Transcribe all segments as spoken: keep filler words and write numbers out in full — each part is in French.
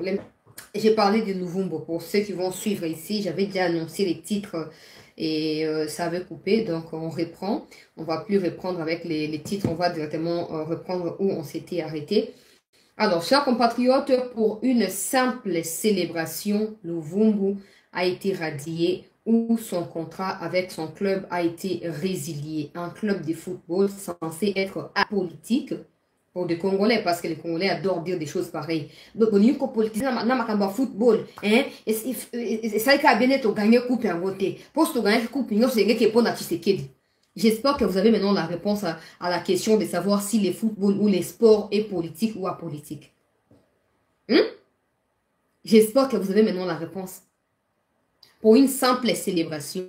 problème. J'ai parlé de Luvumbo. Pour ceux qui vont suivre ici, j'avais déjà annoncé les titres et euh, ça avait coupé. Donc, on reprend. On ne va plus reprendre avec les, les titres. On va directement euh, reprendre où on s'était arrêté. Alors, chers compatriotes, pour une simple célébration, Luvumbo a été radié ou son contrat avec son club a été résilié. Un club de football censé être apolitique pour des Congolais, parce que les Congolais adorent dire des choses pareilles. Donc, on est politique, on a football, hein, et ça a bien être gagné coupe en voté. Pour ce gagner coupe, il y a qui pour Tshisekedi. J'espère que vous avez maintenant la réponse à, à la question de savoir si le football ou les sports est politique ou apolitique. Hum? J'espère que vous avez maintenant la réponse. Pour une simple célébration,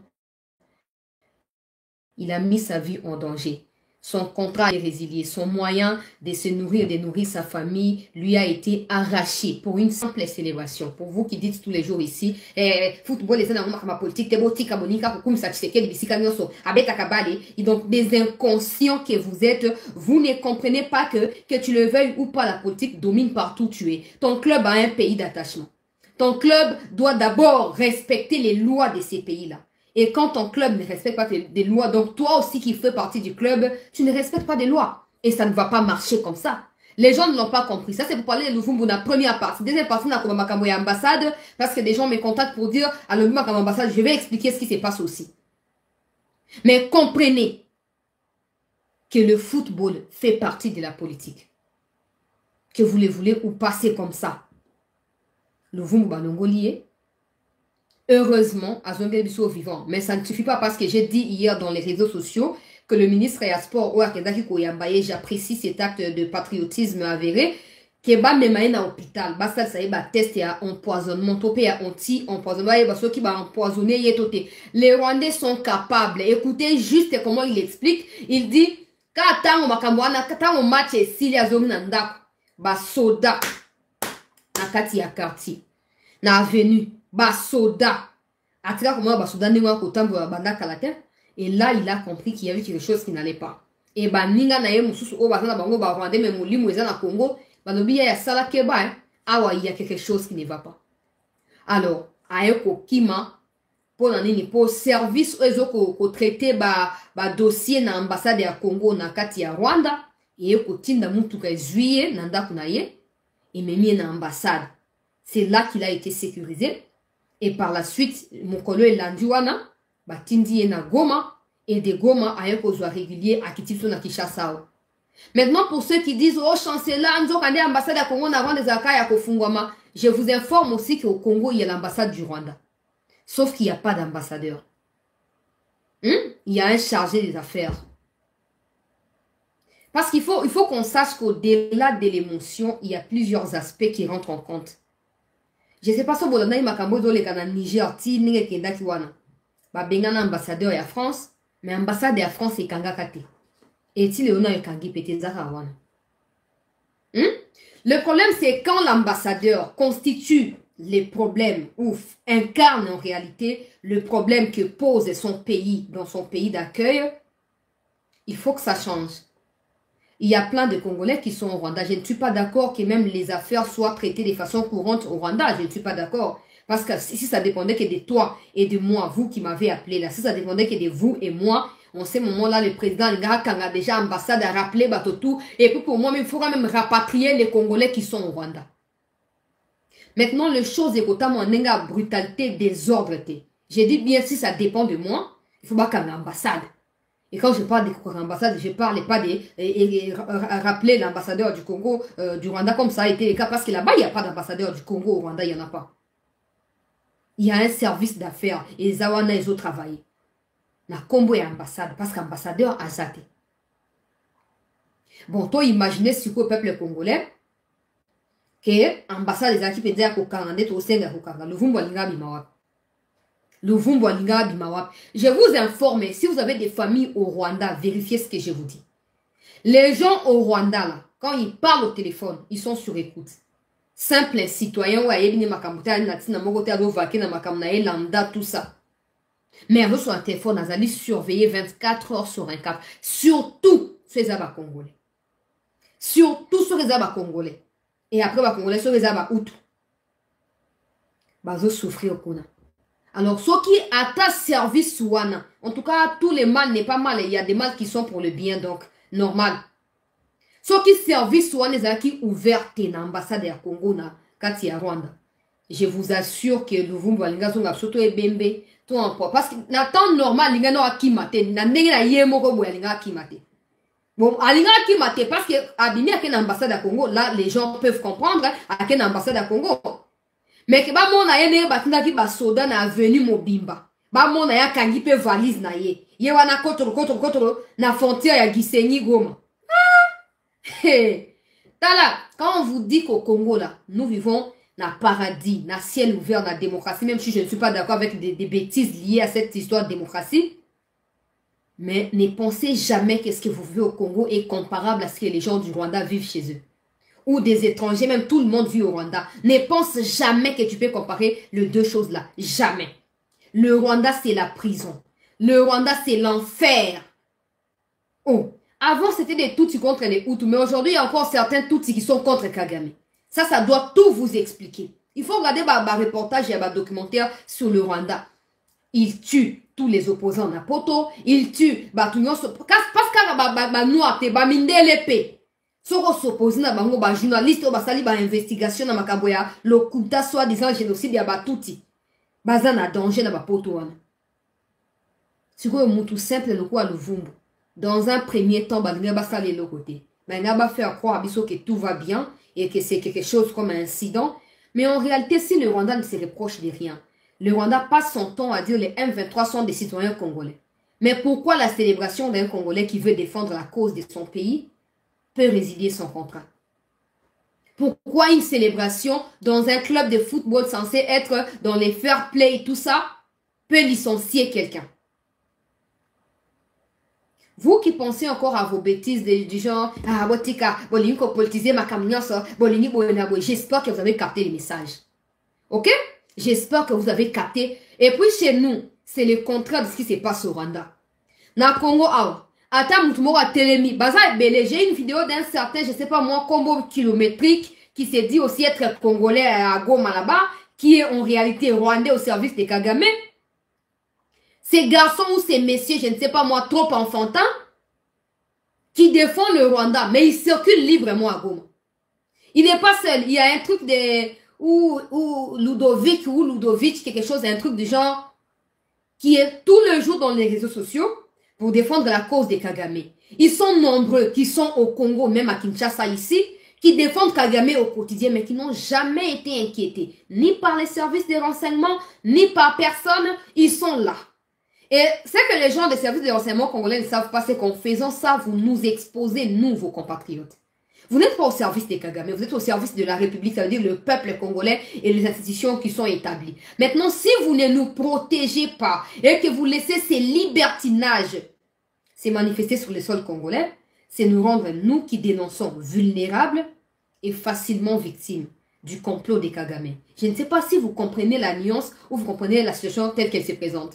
il a mis sa vie en danger. Son contrat est résilié. Son moyen de se nourrir et de nourrir sa famille lui a été arraché pour une simple célébration. Pour vous qui dites tous les jours ici, eh, football est un politique, t'es beau, tika bonika, pour comme ça, tu sais qu'elle est avec akabale. Et donc, des inconscients que vous êtes, vous ne comprenez pas que, que tu le veuilles ou pas, la politique domine partout où tu es. Ton club a un pays d'attachement. Ton club doit d'abord respecter les lois de ces pays-là. Et quand ton club ne respecte pas des lois, donc toi aussi qui fais partie du club, tu ne respectes pas des lois. Et ça ne va pas marcher comme ça. Les gens ne l'ont pas compris. Ça, c'est pour parler de Luvumbo dans la première partie. Deuxième partie, dans la ambassade, parce que des gens me contactent pour dire à l'ambassade, je vais expliquer ce qui se passe aussi. Mais comprenez que le football fait partie de la politique. Que vous le voulez ou pas, c'est comme ça. Luvumbo Banongolié. Heureusement, Azongue Bisso vivant. Mais ça ne suffit pas parce que j'ai dit hier dans les réseaux sociaux que le ministre et à sport ou à Kendaki Koyambaye, j'apprécie cet acte de patriotisme avéré, qui est bas même à l'hôpital. Basta ça y est, test et à empoisonnement, topé à anti empoisonnement, et ceux qui va empoisonner y est. Les Rwandais sont capables. Écoutez juste comment il explique. Il dit, quand on makamwana, quand on match et s'il y a zone nanda, ba soda, na kati ya quartier, na avenue. Basoda. Atira comment Basoda n'est pas autant pour Banda Kalate. Et là, il a compris qu'il y avait quelque chose qui n'allait pas. Et bah, Ninga na ye mususu o bazana bango ba Rwandais mais moli mweza na Congo. Bah, lobi ya sala keba. Awa, il y a quelque chose qui ne va pas. Alors, aeko kima, pour nani pour service ozo ko ko traiter ba ba dossier na ambassade ya Congo na kati ya Rwanda. Et eko tinda mutu ka juillet na ndaku na ye. Et memie na ambassade. C'est là qu'il a été sécurisé. Et par la suite, mon collègue Landiwana, Batindi na Goma, et de Goma à un cause régulier à Kitipso na Kishasao. Maintenant, pour ceux qui disent, oh, chancelier, Nzokande ambassade à Congo n'a des Akaya Kofungwama, je vous informe aussi qu'au Congo, il y a l'ambassade du Rwanda. Sauf qu'il n'y a pas d'ambassadeur. Hum? Il y a un chargé des affaires. Parce qu'il faut, il faut qu'on sache qu'au-delà de l'émotion, il y a plusieurs aspects qui rentrent en compte. Je ne sais pas si vous avez un Niger, si vous avez un ambassadeur de France, mais l'ambassade de France est Kangakate. Et si le est Kangipete Zarawana. Le problème, c'est quand l'ambassadeur constitue les problèmes ou incarne en réalité le problème que pose son pays dans son pays d'accueil, il faut que ça change. Il y a plein de Congolais qui sont au Rwanda. Je ne suis pas d'accord que même les affaires soient traitées de façon courante au Rwanda. Je ne suis pas d'accord. Parce que si ça dépendait que de toi et de moi, vous qui m'avez appelé là, si ça dépendait que de vous et moi, en ce moment-là, le président Ngaka a déjà ambassade à rappeler Batotou. Et puis pour moi, il faudra même rapatrier les Congolais qui sont au Rwanda. Maintenant, les choses est notamment en brutalité, désordre. J'ai dit bien si ça dépend de moi, il faut pas qu'il y ait une ambassade. Et quand je parle de l'ambassade, je ne parle pas de et, et, et, rappeler l'ambassadeur du Congo, euh, du Rwanda, comme ça a été le cas, parce que là-bas, il n'y a pas d'ambassadeur du Congo au Rwanda, il n'y en a pas. Il y a un service d'affaires, et les Awana, ils ont travaillé. La Combo est ambassade, parce qu'ambassadeur a zaté. Bon, toi, imaginez ce que le peuple congolais, que l'ambassade des équipes de Kokangande, au Sénégal, le Vumbo Linga Bimawap. Luvumbo Linga Bimawap. Je vous informe, si vous avez des familles au Rwanda, vérifiez ce que je vous dis. Les gens au Rwanda, là, quand ils parlent au téléphone, ils sont sur écoute. Simple citoyen, lambda, tout ça. Mais avec sur un téléphone, ils allaient surveiller vingt-quatre heures sur vingt-quatre. Surtout sur les Abba Congolais. Surtout sur les Abba Congolais. Et après, les Congolais sur les Abba Outou. bazo souffrir au Kona. Alors, ceux qui à ta service ouana, en tout cas, tous les mal n'est pas mal, il y a des mal qui sont pour le bien, donc, normal. Ceux qui service ouana, les qui ouvertes dans l'ambassade de Congo, na kati ya Rwanda. Je vous assure que Luvumbu alinga zonga surtout ebembe, tout en poids. Parce que, na temps normal, linga no akimate, na ndenge na yemo ko boya linga akimate. Bon, alinga akimate, parce que, abimi à l'ambassade de Congo, là, les gens peuvent comprendre, à quelle ambassade de Congo. Mais que ba mona ye ne batinda ki ba soda na avenue Mobimba. Ba mona ya kangi pe valise na ye. Ye wana kotoro kotoro kotoro na frontière ya Gisenyi Goma. Ah! Hey. Tala, quand on vous dit qu'au Congo là, nous vivons dans paradis, dans ciel ouvert, dans la démocratie, même si je ne suis pas d'accord avec des, des bêtises liées à cette histoire de démocratie, mais ne pensez jamais que ce que vous vivez au Congo est comparable à ce que les gens du Rwanda vivent chez eux. Ou des étrangers, même tout le monde vit au Rwanda. Ne pense jamais que tu peux comparer les deux choses là. Jamais. Le Rwanda, c'est la prison. Le Rwanda, c'est l'enfer. Oh, avant, c'était des Tutsis contre les Hutus, mais aujourd'hui, il y a encore certains Tutsis qui sont contre Kagame. Ça, ça doit tout vous expliquer. Il faut regarder ma reportage et ma documentaire sur le Rwanda. Il tue tous les opposants à Poto. Il tue Batunyon. Parce que nous avons minde l'épée. Soko s'oppose na bango ba journaliste o basali ba investigation na makambo ya lokuta soit disant génocide ya batuti baza na danger na bapoto wana. Siko mutu simple loko a Luvumbu. Dans un premier temps balinga basali le côté. Balinga ba faire croire biso que tout va bien et que c'est quelque chose comme un incident, mais en réalité si le Rwanda ne se reproche de rien, le Rwanda passe son temps à dire les M vingt-trois sont des citoyens congolais. Mais pourquoi la célébration d'un Congolais qui veut défendre la cause de son pays peut résilier son contrat? Pourquoi une célébration dans un club de football censé être dans les fair play et tout ça peut licencier quelqu'un? Vous qui pensez encore à vos bêtises du genre ah botika bolingi ko politiser ma kamnyoso bolingi boyena boy, j'espère que vous avez capté le message. OK? J'espère que vous avez capté. Et puis chez nous, c'est le contraire de ce qui se passe au Rwanda. Na Congo awa Attends, j'ai une vidéo d'un certain, je sais pas moi, combo kilométrique, qui s'est dit aussi être congolais à Goma là-bas, qui est en réalité rwandais au service de Kagame. Ces garçons ou ces messieurs, je ne sais pas moi, trop enfantins, qui défendent le Rwanda, mais ils circulent librement à Goma. Il n'est pas seul, il y a un truc de, ou, ou Ludovic, ou Ludovic, quelque chose, un truc du genre, qui est tout le jour dans les réseaux sociaux, pour défendre la cause de Kagame. Ils sont nombreux qui sont au Congo, même à Kinshasa ici, qui défendent Kagame au quotidien, mais qui n'ont jamais été inquiétés, ni par les services de renseignement, ni par personne. Ils sont là. Et c'est que les gens des services de renseignement congolais ne savent pas, c'est qu'en faisant ça, vous nous exposez, nous, vos compatriotes. Vous n'êtes pas au service des Kagame, vous êtes au service de la République, ça veut dire le peuple congolais et les institutions qui sont établies. Maintenant, si vous ne nous protégez pas et que vous laissez ces libertinages se manifester sur le sol congolais, c'est nous rendre, nous qui dénonçons, vulnérables et facilement victimes du complot des Kagame. Je ne sais pas si vous comprenez la nuance ou vous comprenez la situation telle qu'elle se présente.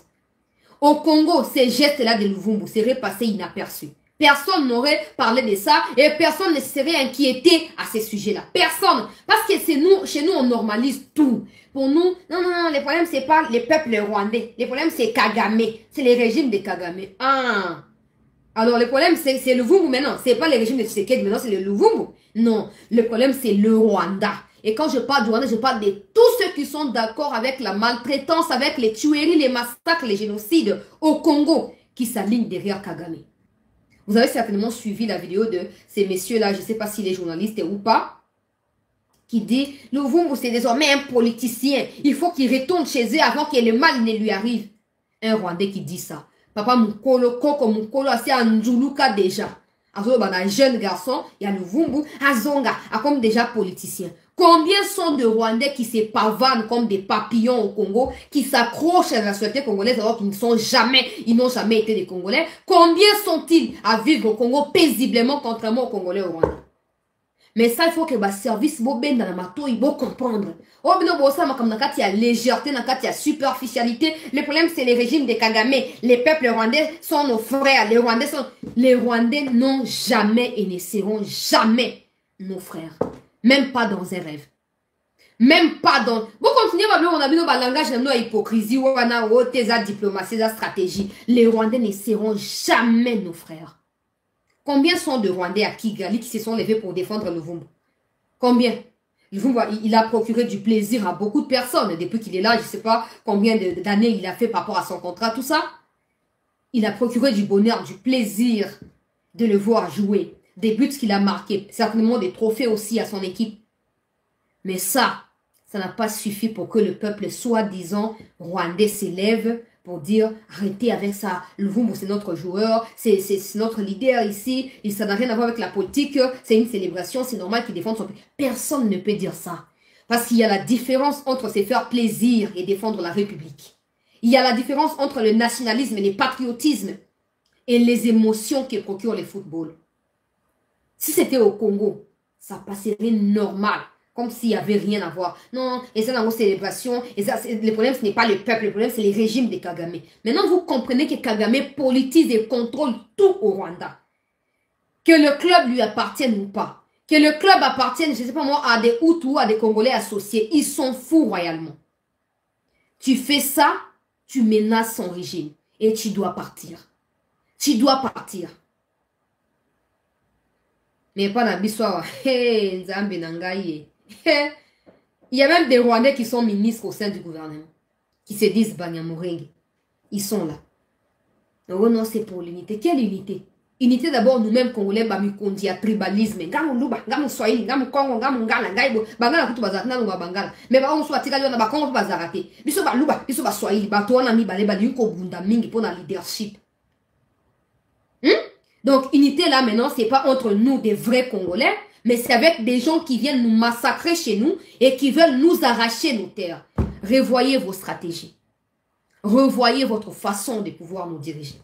Au Congo, ces gestes-là de Luvumbu seraient passés inaperçus. Personne n'aurait parlé de ça et personne ne serait inquiété à ces sujets-là. Personne. Parce que c'est nous, chez nous, on normalise tout. Pour nous, non, non, non, le problème, c'est pas les peuples rwandais. Le problème, c'est Kagame. C'est les régimes de Kagame. Ah. Alors, le problème, c'est le Luvumbu maintenant. C'est pas les régimes de Tshisekedi, maintenant, c'est le Luvumbu. Non. Le problème, c'est le Rwanda. Et quand je parle du Rwanda, je parle de tous ceux qui sont d'accord avec la maltraitance, avec les tueries, les massacres, les génocides au Congo, qui s'alignent derrière Kagame. Vous avez certainement suivi la vidéo de ces messieurs-là, je ne sais pas s'il est journaliste ou pas, qui dit, Luvumbu c'est désormais un politicien, il faut qu'il retourne chez eux avant que le mal ne lui arrive. Un Rwandais qui dit ça. Papa Mukolo, Koko Mukolo, c'est un Nzuluka déjà. Un jeune garçon, il y a Luvumbu, Azonga, comme déjà politicien. Combien sont de Rwandais qui se pavanent comme des papillons au Congo, qui s'accrochent à la société congolaise alors qu'ils ne sont jamais, ils n'ont jamais été des Congolais? Combien sont-ils à vivre au Congo paisiblement, contrairement aux Congolais au Rwanda? Mais ça, il faut que le service ben dans la mato, il faut comprendre. Oh, mais non, ça, comme il y a légèreté, il y a superficialité. Le problème, c'est les régimes de Kagame. Les peuples rwandais sont nos frères. Les Rwandais sont, les Rwandais n'ont jamais et ne seront jamais nos frères. Même pas dans un rêve. Même pas dans... Vous continuez à on a vu nos langages, nos hypocrisie, on a tes diplomatie, la stratégie. Les Rwandais ne seront jamais nos frères. Combien sont de Rwandais à Kigali qui se sont levés pour défendre Luvumbu? Combien? Luvumbu, il a procuré du plaisir à beaucoup de personnes. Depuis qu'il est là, je ne sais pas combien d'années il a fait par rapport à son contrat, tout ça. Il a procuré du bonheur, du plaisir de le voir jouer. Des buts qu'il a marqués. Certainement des trophées aussi à son équipe. Mais ça, ça n'a pas suffi pour que le peuple soi-disant rwandais s'élève pour dire arrêtez avec ça, Luvumbu c'est notre joueur, c'est notre leader ici, et ça n'a rien à voir avec la politique, c'est une célébration, c'est normal qu'il défende son pays. Personne ne peut dire ça. Parce qu'il y a la différence entre se faire plaisir et défendre la République. Il y a la différence entre le nationalisme et le patriotisme et les émotions que procure le football. Si c'était au Congo, ça passerait normal. Comme s'il n'y avait rien à voir. Non, et ça dans vos célébrations. Et ça, le problème, ce n'est pas le peuple. Le problème, c'est les régimes de Kagame. Maintenant, vous comprenez que Kagame politise et contrôle tout au Rwanda. Que le club lui appartienne ou pas. Que le club appartienne, je ne sais pas moi, à des Hutus, à des Congolais associés. Ils sont fous royalement. Tu fais ça, tu menaces son régime. Et tu dois partir. Tu dois partir. Mais pas dans l'histoire. Hé, Nzambe Nangaye. Il y a même des Rwandais qui sont ministres au sein du gouvernement, qui se disent Banyamurenge. Ils sont là. Non, non, c'est pour l'unité. Quelle unité? Unité d'abord, nous-mêmes, Congolais, Bamikondi, à tribalisme. Gamu Luba, Gamu Swahili, Gamu Congo, Gamu Ngala, Gaibo, Bangala, Kutu Bazakna, Luba Bangala. Mais bah, on soit tiré dans Bakongo, Bazarate. Biso ba Luba, Biso ba Swahili, Batoana, Mi Baleba, Yuko Bunda Mingi pour la leadership. Hmm? Donc, unité là maintenant, c'est pas entre nous, des vrais Congolais. Mais c'est avec des gens qui viennent nous massacrer chez nous et qui veulent nous arracher nos terres. Revoyez vos stratégies. Revoyez votre façon de pouvoir nous diriger.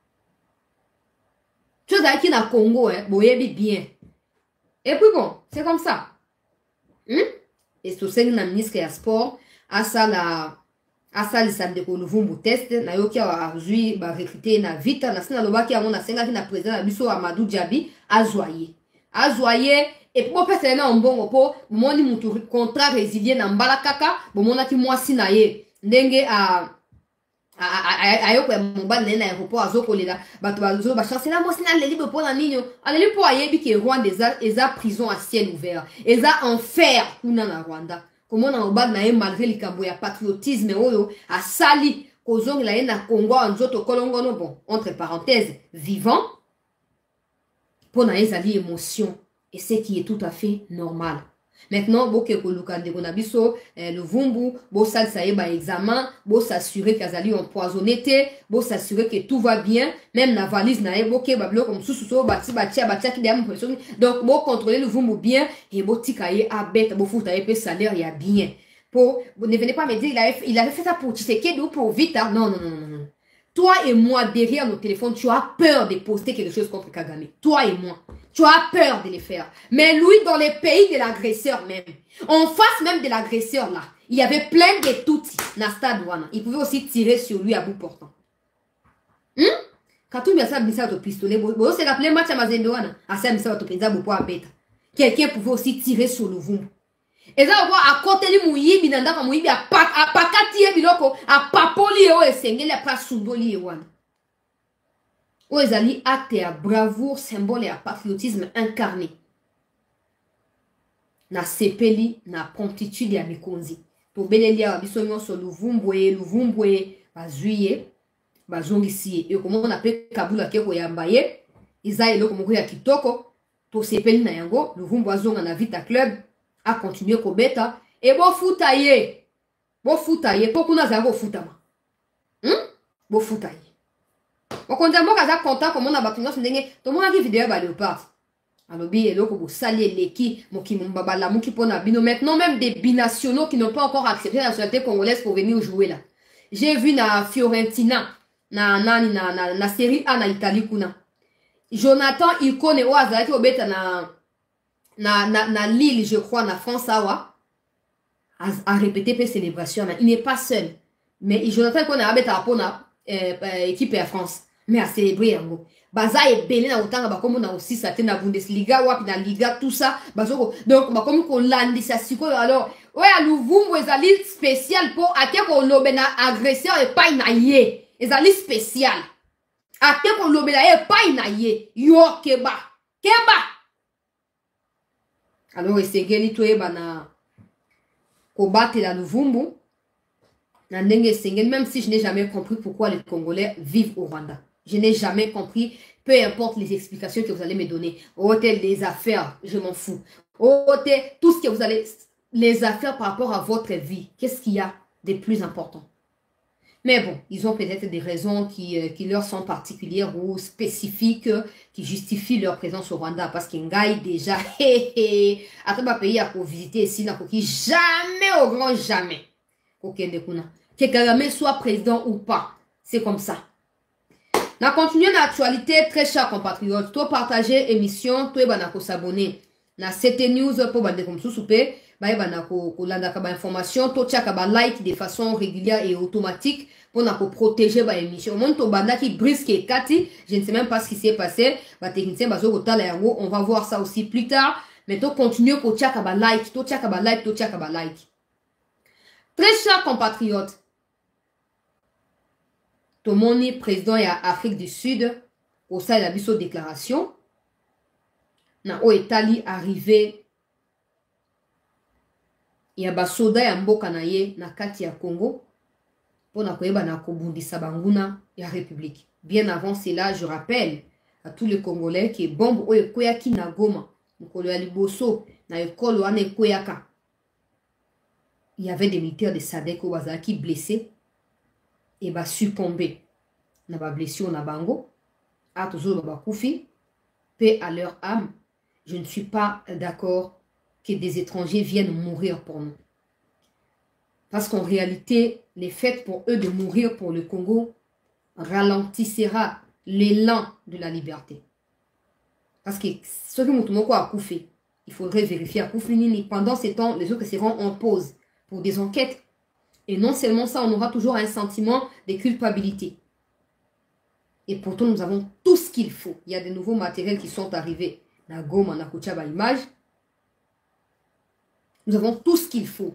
Tu sais qui dans le Congo, hein, bien. Et puis bon, c'est comme ça. Hum? Et c'est aussi le ministre des Sports, à ça, la, à ça, le samedi, le Luvumbu test, na yoki a recruté, ba recruter na vite, na sina loba qui a mon asenga qui na président na biso Amadou Djabi, a zoyer. Azoye et pour personne na mbongo po moni mutu contrat résilié na mbala kaka bo mona ki mwasi na ye ndenge a ayo kwa mobali na aéroport azokolela bato bazo ba chance na mwasi na leli bo na ninyo aleli po ayebi ke Rwanda eza eza prison à ciel ouvert eza enfer kuna na Rwanda comment na mobali na ye malgré likambo ya patriotisme oyo a sali kozongela ye na Congo nzoto kolongono bon entre parenthèses vivant pour na ezali émotion et ce qui est tout à fait normal. Maintenant, bo ke kolukande ko na biso le Luvumbu, bo sal sa ba examen, bo s'assurer qu'azali empoisonné té, bo s'assurer que tout va bien, même la valise na bo ke bablo comme sous sous bati bati bati ki dem pression. Donc bo contrôler le Luvumbu bien et bo tikaye a bête, bo fouta pe salaire ya bien. Pour ne venez pas me dire il avait il avait fait ça pour Tshisekedi ou pour Vita. Non non non non non. Toi et moi, derrière nos téléphones, tu as peur de poster quelque chose contre Kagame. Toi et moi. Tu as peur de les faire. Mais lui, dans les pays de l'agresseur même, en face même de l'agresseur là, il y avait plein de toutis. Nastadouana. Il pouvait aussi tirer sur lui à bout portant. Hum? Quand tu mets ça, tu as pistolet. C'est la pleine match à Mazendouana. À ça, tu as pistolet. Quelqu'un pouvait aussi tirer sur le Luvumbu. Et ça, on voit à côté de Mouyi, Binanda, Mouyi, à Pakati, Biloko, à Papoli, et Sengel, à Prasundoli, et Wan. Où ils allaient acte à bravoure, symbole et à patriotisme incarné. Na sepeli, na promptitude et à Mikonzi. Pour Benelia, Bissonyon sur Luvumbu, Luvumbu, Bazuye, Bazongisi, et comment on appelle Kabula Keko Yambaye, Isaïe, le Komoko Kitoko, pour sepeli na yango, Luvumbu Azong en a vite à club. A continuer ko beta et bo futaye bo futaye pour kuna za bo futama hmm bo futaye bo konza mo kaza content comme on a battu sur ndenge to mo na vidéo ba léopard alobi eloko bo sali leki mo ki mo babala mo ki pona bino maintenant même des binationaux qui n'ont pas encore accepté la nationalité congolaise pour venir jouer là. J'ai vu na Fiorentina na nani na na, na série A na Italie kuna Jonathan Ikone o azaki obeta na Na, na, na Lille, je crois, na France, awa, a, a répété les célébrations. Il n'est pas seul. Mais Jonathan, qu'on a habité à la équipe à France. Mais à célébrer, en gros. Baza est belé na autant, bah, comme on a aussi ça, na Bundesliga, ou na Liga, tout ça. Bah, donc, bah, comme on l'a dit, ça, alors, Ouais, à Louvumbu, ezali spécial pour ake ko lobena agresseur et pas inaye. Ezali spécial. Ake ko lobena et pas inaye. Yo keba. Keba. Alors, esengeli to eba na kobate la Louvumbu. Na ndenge esengeli, même si je n'ai jamais compris pourquoi les Congolais vivent au Rwanda. Je n'ai jamais compris, peu importe les explications que vous allez me donner. Hôtel des affaires, je m'en fous. Hôtel, tout ce que vous allez... Les affaires par rapport à votre vie, qu'est-ce qu'il y a de plus important? Mais bon, ils ont peut-être des raisons qui, euh, qui leur sont particulières ou spécifiques euh, qui justifient leur présence au Rwanda. Parce qu'il y a déjà, hé hé, à tout pays à visiter ici, n'a jamais au grand jamais. Que Kagame soit président ou pas, c'est comme ça. On continue l'actualité, très chers compatriotes. Toi partager émission, toi banako s'abonner. Na C T News pour bande comme sous-soupé. Bah banako kolanda kaba information, toi tchaka ba like de façon régulière et automatique pour nako protéger ba émission. Mon to banda qui brisque et kati, je ne sais même pas ce qui s'est passé. Ba technicien bazo kotala yango, on va voir ça aussi plus tard. Mais toi continue pour tchaka ba like, toi tchaka ba like, toi tchaka ba like. Très chers compatriotes. Tomoni, président et Afrique du Sud, au sein de la biso déclaration, na o Italie arrivé, il y a ba soda ya mboka na ye na kati ya Congo, pour na koyeba na kobundisa banguna ya République. Bien avant cela, je rappelle à tous les Congolais que bombe o ekoyaki na Goma, mokolo ya liboso na ekolo wana ekoyaka. Il y avait des militaires de Sadek au Bazaki blessés et va succomber. Na ba blessure na bango. A toujours ba koufi. Paix à leur âme. Je ne suis pas d'accord que des étrangers viennent mourir pour nous. Parce qu'en réalité, les faits pour eux de mourir pour le Congo ralentissera l'élan de la liberté. Parce que ce que nous a koufi, il faudrait vérifier à koufi. Pendant ces temps, les autres seront en pause pour des enquêtes. Et non seulement ça, on aura toujours un sentiment de culpabilité. Et pourtant, nous avons tout ce qu'il faut. Il y a de nouveaux matériels qui sont arrivés. Na Goma, na Koutiaba image. Nous avons tout ce qu'il faut.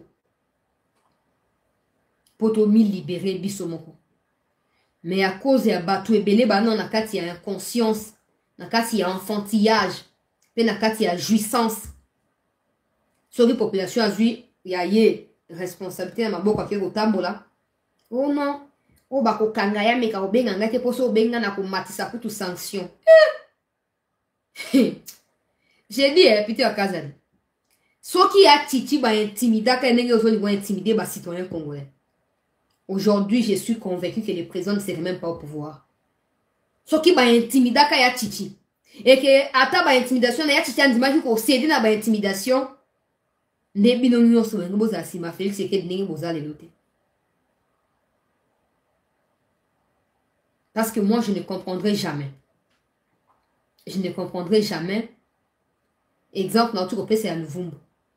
Pour tomi libérer Bissomoko. Mais à cause de Batou et Belé, non, na kati y a inconscience. Na kati y a enfantillage. Mais na kati y a jouissance. Sur les populations a joué, il y a yé. Responsabilité na maboka ke kotambola. Oh non. Oh bako kangaya meka obenga ngate poso obenga na komatisa kutu sanction. J'ai dit eh Peter Kazali. Ceux qui a titi ba intimida ka nenge ozoni ba intimider ba citoyen congolais. Aujourd'hui, je suis convaincu que le président ne serait même pas au pouvoir. Ceux qui ba intimida ka ya titi et que ata ba intimidation na ya titi andimaki ko céder na ba intimidation. Parce que moi, je ne comprendrai jamais. Je ne comprendrai jamais. Exemple, notre groupe, c'est à Louvumbu.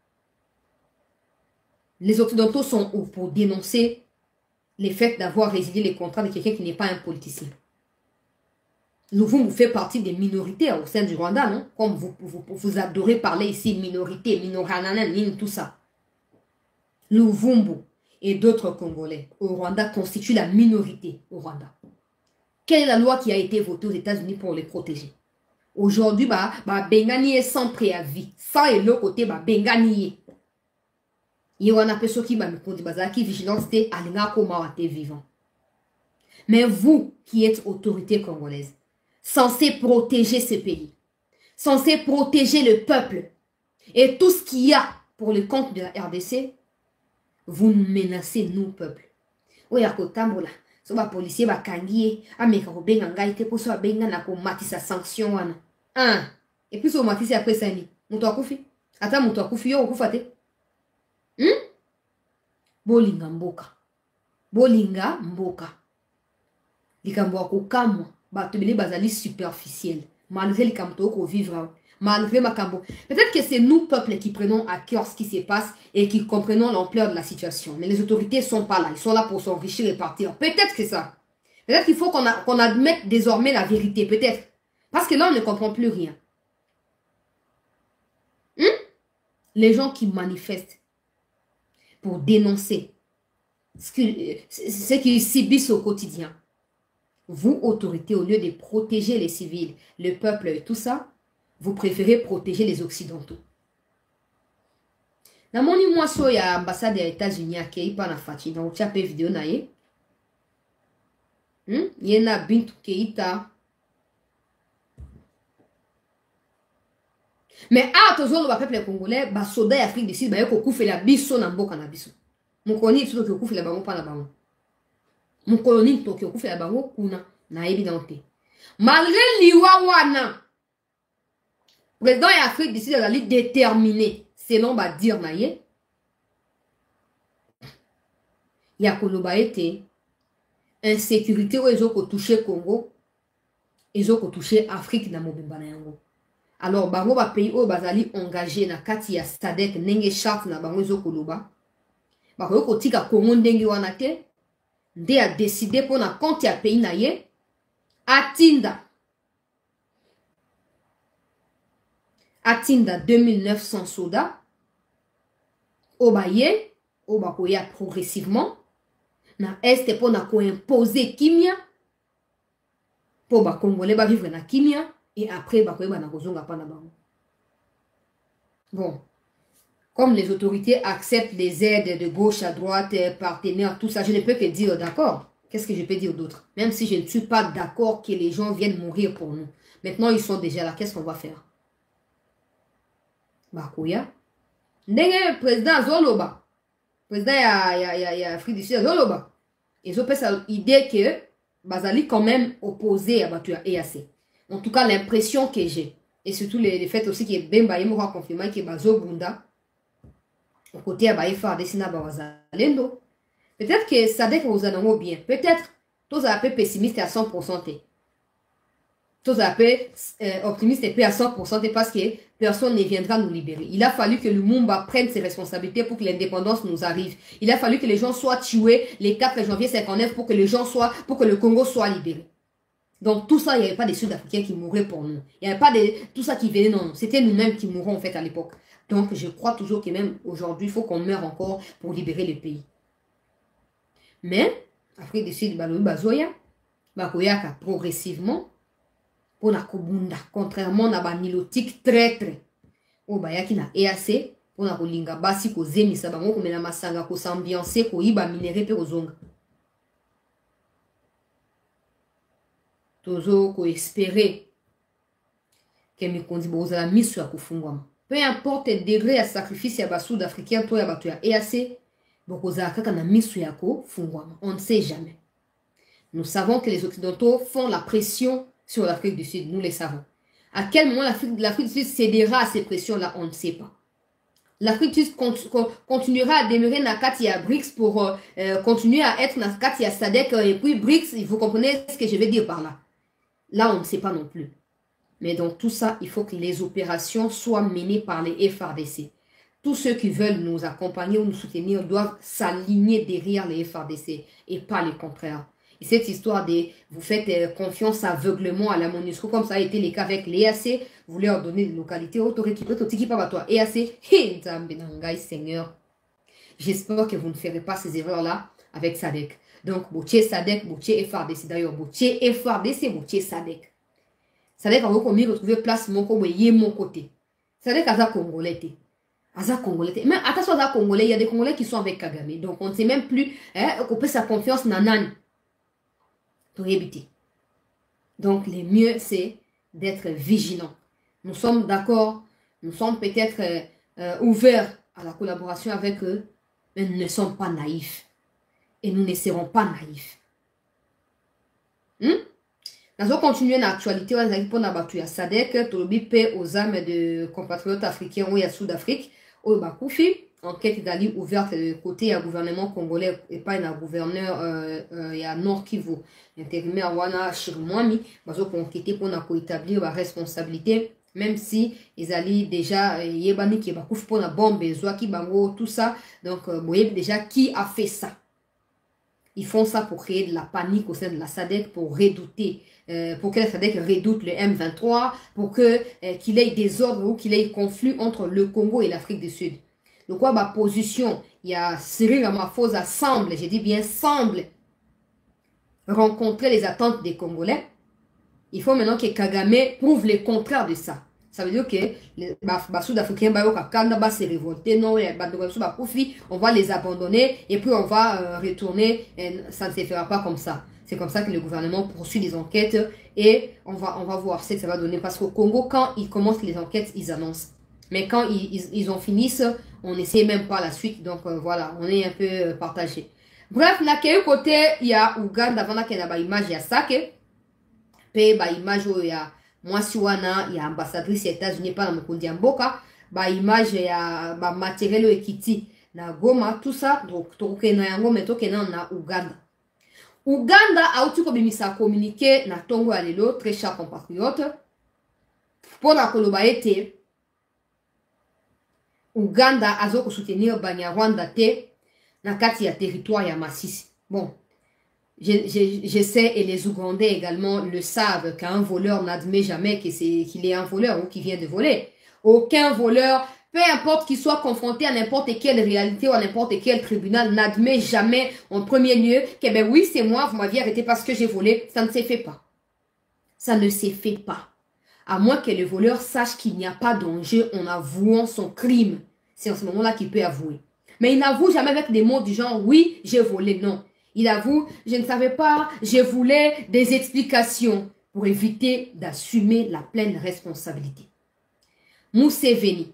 Les Occidentaux sont où pour dénoncer les faits d'avoir résilié les contrats de quelqu'un qui n'est pas un politicien. Louvumbu fait partie des minorités au sein du Rwanda, non? Comme vous, vous, vous adorez parler ici, minorité, minorité, tout ça. Louvumbu et d'autres Congolais au Rwanda constituent la minorité au Rwanda. Quelle est la loi qui a été votée aux États-Unis pour les protéger? Aujourd'hui, bah, bah, Bengani est sans préavis. Sans et l'autre côté, bah, Bengani est. Il y a un aperçu qui m'a dit, qui vigilance, c'est Alinga Komawate vivant. Mais vous, qui êtes autorité congolaise, censé protéger ce pays, censé protéger le peuple et tout ce qu'il y a pour le compte de la R D C, vous nous menacez, nous, peuple. Oui, à Kotambola, ce va policier va kangier, à mes carobés en gaïté pour soit benga na ko matisa sanction wana. Hein? Et puis, au matisse après ça, ni. Mouto akoufi. Attends, mouto akoufi, yo, okoufate. Hmm? Bolinga mboka. Bolinga mboka. Likambo akokamwa. Batubili bazali superficiel. Malgré les kamto ko vivre. Malgré Makambo. Peut-être que c'est nous, peuple, qui prenons à cœur ce qui se passe et qui comprenons l'ampleur de la situation. Mais les autorités ne sont pas là. Ils sont là pour s'enrichir et partir. Peut-être que ça. Peut-être qu'il faut qu'on qu'on admette désormais la vérité. Peut-être. Parce que là, on ne comprend plus rien. Hmm? Les gens qui manifestent. pour dénoncer ce qu'ils ce qu'ils subissent au quotidien. Vous, autorités, au lieu de protéger les civils, le peuple et tout ça, vous préférez protéger les Occidentaux. Na moni moi so ya ambassade des États-Unis akei pa na fati na utia pe vidéo na ye. Hmm? Yena Bintou Keïta. Mais ah tozolo ba peuple congolais ba soda ya Afrique du Sud ba yoko kufela biso na mboka na biso. Mukoni tuto ke kufela bango pa na bango. Mukoloni to ke kufela bango kuna na évidente. Malgré liwa wana. Président ya Afrique du Sud a li déterminé selon ba dire na ye. Ya koloba ete insécurité où ils ont touché Congo, ils ont touché Afrique na mobimba na yango. Alors bango ba pays où bazali engagé na kati ya SADC nenge charte na bango zo koloba. Ba ko kotika Congo ndenge wana te, nde a décidé pour na compte ya pays na ye atinda atinda deux mille neuf cents soldats au baye au bakoya progressivement na est pour na ko imposer kimia pour ba congolais ba vivre na kimia et après ba ko ba na kozonga pa na bango. Bon, comme les autorités acceptent les aides de gauche à droite, partenaires, tout ça, je ne peux que dire d'accord. Qu'est-ce que je peux dire d'autre? Même si je ne suis pas d'accord que les gens viennent mourir pour nous. Maintenant, ils sont déjà là. Qu'est-ce qu'on va faire? Bakoya. Ndenge président Zoloba. Président ya ya ya ya Afrique du Sud Zoloba. Ils ont fait cette idée que Bazali quand même opposé à Batu E A C. En tout cas, l'impression que j'ai. Et surtout les, les faits aussi que Bemba Yemora confirmé que Bazo Bunda au côté à F A R D C na Bazalendo. Peut-être que ça dit que vous en avez bien. Peut-être tous un peu pessimiste à cent pour cent. Tous un peu euh, optimiste et à cent pour cent parce que personne ne viendra nous libérer. Il a fallu que le Lumumba prenne ses responsabilités pour que l'indépendance nous arrive. Il a fallu que les gens soient tués les quatre janvier cinquante-neuf pour que les gens soient, pour que le Congo soit libéré. Donc tout ça, il n'y avait pas des Sud-Africains qui mouraient pour nous. Il n'y avait pas de tout ça qui venait, non. C'était nous-mêmes qui mourons en fait à l'époque. Donc je crois toujours que même aujourd'hui, il faut qu'on meure encore pour libérer le pays. Mais, Afrique du Sud, Baloui Bazoya, Bakoyaka progressivement, pour na Kobunda, contrairement à Banilotique traître, au Bayaki na E A C, pour na Kolinga Basi, ko Zemi, Sabango, ko Mena Masanga, ko s'ambiancer, ko Iba minéré, pe Ozonga. Tozo, ko espérer, que me kondi bo la mise sur la kofungwama. Peu importe le degré à sacrifice ya Basou d'Africain, toi ya Batu ya E A C, on ne sait jamais. Nous savons que les Occidentaux font la pression sur l'Afrique du Sud. Nous le savons. À quel moment l'Afrique du Sud cédera à ces pressions-là, on ne sait pas. L'Afrique du Sud continuera à demeurer Nakatia BRICS pour euh, continuer à être Nakatia SADC. Et puis BRICS, vous comprenez ce que je veux dire par là. Là, on ne sait pas non plus. Mais dans tout ça, il faut que les opérations soient menées par les F A R D C. Tous ceux qui veulent nous accompagner ou nous soutenir doivent s'aligner derrière les F A R D C et pas le contraire. Et cette histoire de vous faites euh, confiance aveuglement à la MONUSCO, comme ça a été le cas avec l'E A C, vous leur donnez des localités auto-récupérées, E A C, Seigneur. J'espère que vous ne ferez pas ces erreurs-là avec SADC. Donc, Boutier SADC, Boutier F A R D C. D'ailleurs, Boutier F A R D C, Boutier SADC. SADC a retrouvé place mon côté. SADC a Congolais. Aza Congolais. Mais attention à Congolais, il y a des Congolais qui sont avec Kagame. Donc on ne sait même plus hein, qu'on peut sa confiance nanan pour éviter. Donc le mieux c'est d'être vigilant. Nous sommes d'accord, nous sommes peut-être euh, euh, ouverts à la collaboration avec eux, mais nous ne sommes pas naïfs. Et nous ne serons pas naïfs. Hmm? Nous allons continuer l'actualité. On va répondre à Batu ya SADC, Tolobi paix aux âmes de compatriotes africains ou à Sud-Afrique. Au Bakoufi, enquête d'Ali ouverte de côté à gouvernement congolais et pas un gouverneur euh, euh, et à Nord Kivu. Intérimaire Wana Shirmouami, bazo pour enquêter pour établir la responsabilité, même si ils allaient déjà yebani qui bakouf pour la bombe, Zouaki Bango, tout ça. Donc, vous voyez déjà qui a fait ça. Ils font ça pour créer de la panique au sein de la SADC, pour redouter, euh, pour que la SADC redoute le M vingt-trois, pour que euh, qu'il y ait des ordres ou qu'il y ait conflit entre le Congo et l'Afrique du Sud. de quoi ma position, il y a Cyril Ramaphosa semble, je dis bien semble, rencontrer les attentes des Congolais. Il faut maintenant que Kagame prouve le contraire de ça. Ça veut dire que les Sud-Africains vont se révolter, non, on va les abandonner et puis on va euh, retourner. Et ça ne se fera pas comme ça. C'est comme ça que le gouvernement poursuit les enquêtes et on va, on va voir ce que ça va donner. Parce qu'au Congo, quand ils commencent les enquêtes, ils annoncent. Mais quand ils, ils, ils en finissent, on n'essaie même pas la suite. Donc euh, voilà, on est un peu euh, partagé. Bref, na quel côté, il y a Ouganda, avant qu'il y a une image, il y a ça que, pe, ba image, il y a, moi, si wana, il y a ambassadrice des États-Unis, pas dans le Kondi Mboka, ba image, il y a, ba matériel ekiti, na Goma, tout ça, donc, to ke na yango, mais to ke na na Ouganda. Ouganda a outu kobimisa communiqué na tongo ya lelo, très cher compatriote, pour la kolobaete, Ouganda a zo soutenir Banyarwanda te, na kati ya territoire ya Masisi. Bon, je, je, je sais, et les Ougandais également le savent, qu'un voleur n'admet jamais qu'il qu'il est un voleur ou qu'il vient de voler. Aucun voleur, peu importe qu'il soit confronté à n'importe quelle réalité ou à n'importe quel tribunal, n'admet jamais en premier lieu que ben oui, c'est moi, vous m'aviez arrêté parce que j'ai volé. Ça ne se fait pas. Ça ne se fait pas. À moins que le voleur sache qu'il n'y a pas d'enjeu en avouant son crime. C'est en ce moment-là qu'il peut avouer. Mais il n'avoue jamais avec des mots du genre, oui, j'ai volé, non. Il avoue, je ne savais pas, je voulais des explications pour éviter d'assumer la pleine responsabilité. Museveni,